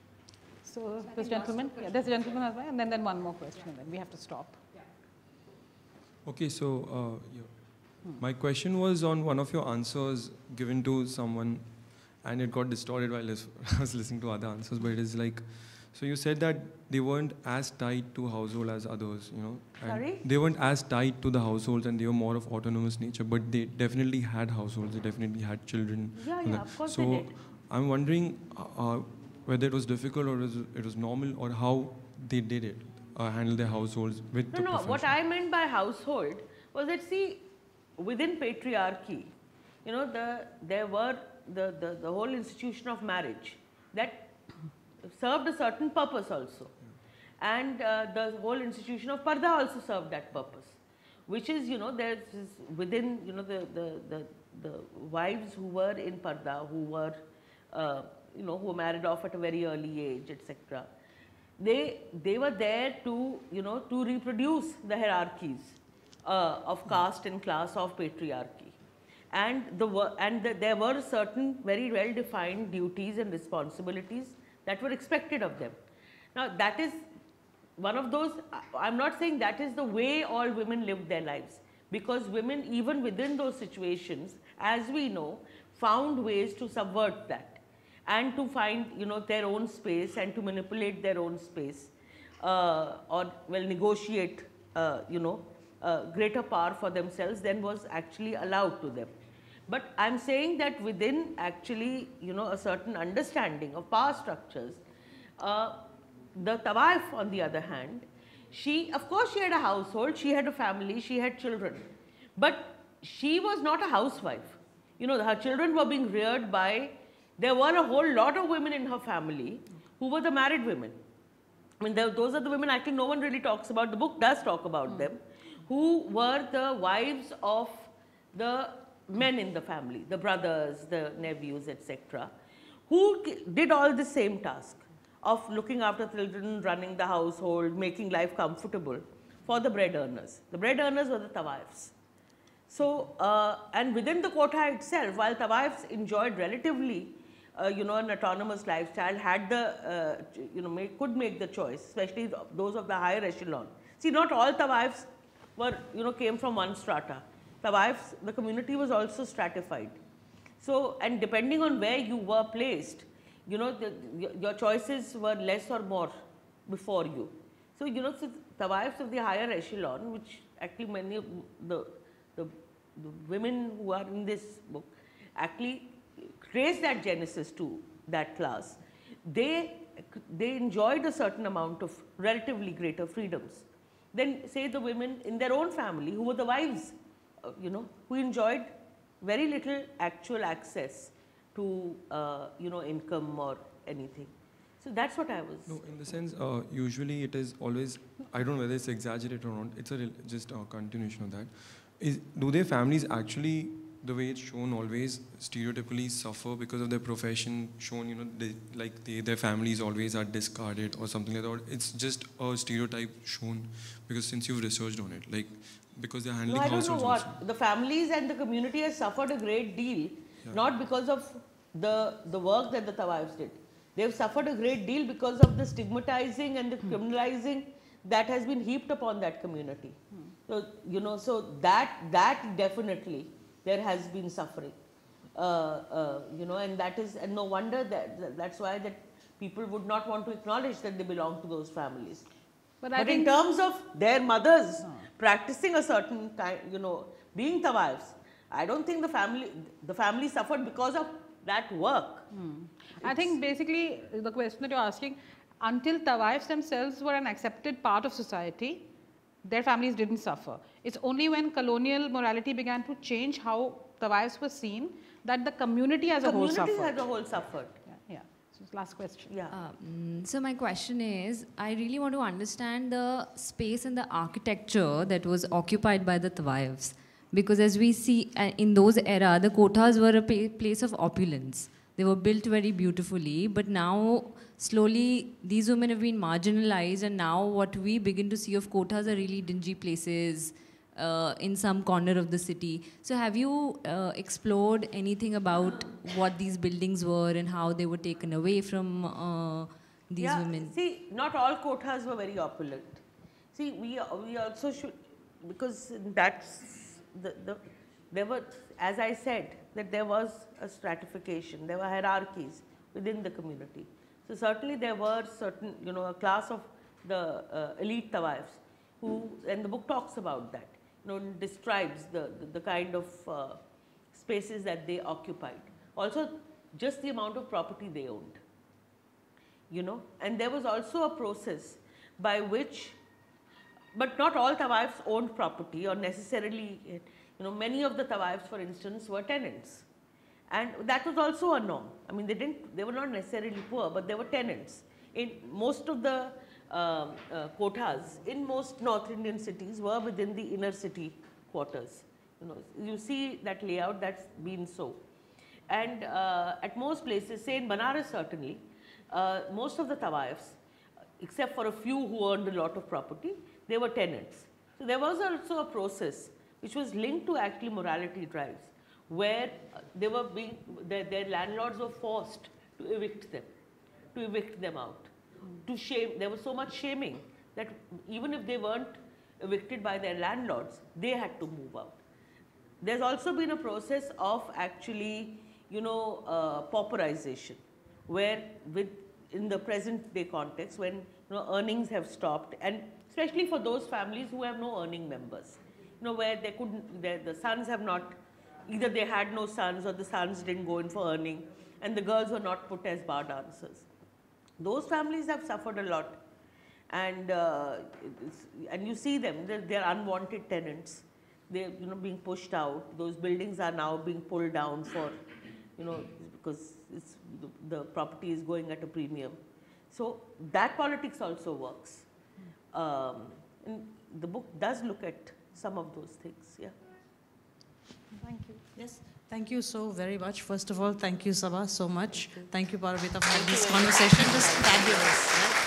So this gentleman, this gentleman as well, and then one more question, and then we have to stop. Okay, so my question was on one of your answers given to someone, and it got distorted while I was listening to other answers, but it is like, so you said that they weren't as tied to household as others, you know. And sorry? they weren't as tied to the households, and they were more of autonomous nature, but they definitely had households, they definitely had children. Yeah, of course so they did. I'm wondering whether it was difficult or it was normal, or how they did it, handle their households with the profession. What I meant by household was that, see, within patriarchy, you know, there were the whole institution of marriage that served a certain purpose also. And the whole institution of parda also served that purpose, which is, you know, there's within, you know, the wives who were in parda, who were, you know, who were married off at a very early age, etc. They were there to, you know, to reproduce the hierarchies of caste and class of patriarchy. And there were certain very well-defined duties and responsibilities that were expected of them. Now, that is one of those, I'm not saying that is the way all women lived their lives, because women, even within those situations, as we know, found ways to subvert that and to find, you know, their own space and to manipulate their own space, or, well, negotiate, you know, greater power for themselves than was actually allowed to them. But I'm saying that within actually, you know, a certain understanding of power structures, the Tawaif, on the other hand, of course she had a household, she had a family, she had children, but she was not a housewife. You know, her children were being reared by, there were a whole lot of women in her family who were the married women. I mean, those are the women actually no one really talks about. The book does talk about them, who were the wives of the men in the family, the brothers, the nephews, etc., who did all the same task of looking after children, running the household, making life comfortable for the bread earners. The bread earners were the Tawaifs. So, and within the quota itself, while Tawaifs enjoyed relatively an autonomous lifestyle, had the, could make the choice, especially those of the higher echelon. See, not all Tawaifs were, came from one strata. Tawaifs, the community was also stratified. So, and depending on where you were placed, your choices were less or more before you. So, so Tawaifs of the higher echelon, which actually many of the women who are in this book actually trace that genesis to that class, they enjoyed a certain amount of relatively greater freedoms than, say, the women in their own family who were the wives, who enjoyed very little actual access to, income or anything. So that's what I was. No, in the sense, usually it is always, I don't know whether it's exaggerated or not, it's just a continuation of that. Do their families actually, the way it's shown, always stereotypically suffer because of their profession, shown, their families always are discarded or something like that? Or it's just a stereotype shown because since you've researched on it, because they're handling households. I don't know what. Also. The families and the community has suffered a great deal, not because of the work that the Tawaifs did. They've suffered a great deal because of the stigmatizing and the criminalizing that has been heaped upon that community. So, so that definitely there has been suffering, and that is, and no wonder that's why that people would not want to acknowledge that they belong to those families. But in terms of their mothers practicing a certain kind, being Tawaifs, I don't think the family suffered because of that work. I think basically the question that you're asking, until Tawaifs themselves were an accepted part of society, their families didn't suffer. It's only when colonial morality began to change how Tawaifs were seen that the community as a whole suffered. Community as a whole suffered. Yeah. So last question. Yeah. So my question is, I really want to understand the space and the architecture that was occupied by the Tawaifs. Because as we see in those era, the kotas were a place of opulence. They were built very beautifully, but now slowly these women have been marginalized, and now what we begin to see of kotas are really dingy places in some corner of the city. So have you explored anything about what these buildings were and how they were taken away from these women? See, not all kotas were very opulent. See, we also should, because that's there were, as I said, that there was a stratification, there were hierarchies within the community. So certainly there were certain, a class of the elite Tawaifs who, and the book talks about that, describes the kind of spaces that they occupied. Also, just the amount of property they owned, and there was also a process by which, but not all Tawaifs owned property or necessarily, many of the Tawaifs, for instance, were tenants. And that was also a norm. I mean, they were not necessarily poor, but they were tenants. In most of the kotas, in most North Indian cities, were within the inner city quarters. You see that layout, that's been so. And at most places, say in Banaras certainly, most of the Tawaifs, except for a few who earned a lot of property, they were tenants. So there was also a process which was linked to actually morality drives, where they were their landlords were forced to evict them out, to shame. There was so much shaming that even if they weren't evicted by their landlords, they had to move out. There's also been a process of actually, pauperization, where in the present day context, when earnings have stopped, and especially for those families who have no earning members, where they couldn't, the sons have not, either they had no sons or the sons didn't go in for earning, and the girls were not put as bar dancers. Those families have suffered a lot, and you see them, they're unwanted tenants. They're being pushed out. Those buildings are now being pulled down for, because the property is going at a premium. So that politics also works. And the book does look at some of those things, yeah. Thank you. Yes, thank you so very much. First of all, thank you, Saba, so much. Thank you, Paromita, for this conversation. It was fabulous. Right?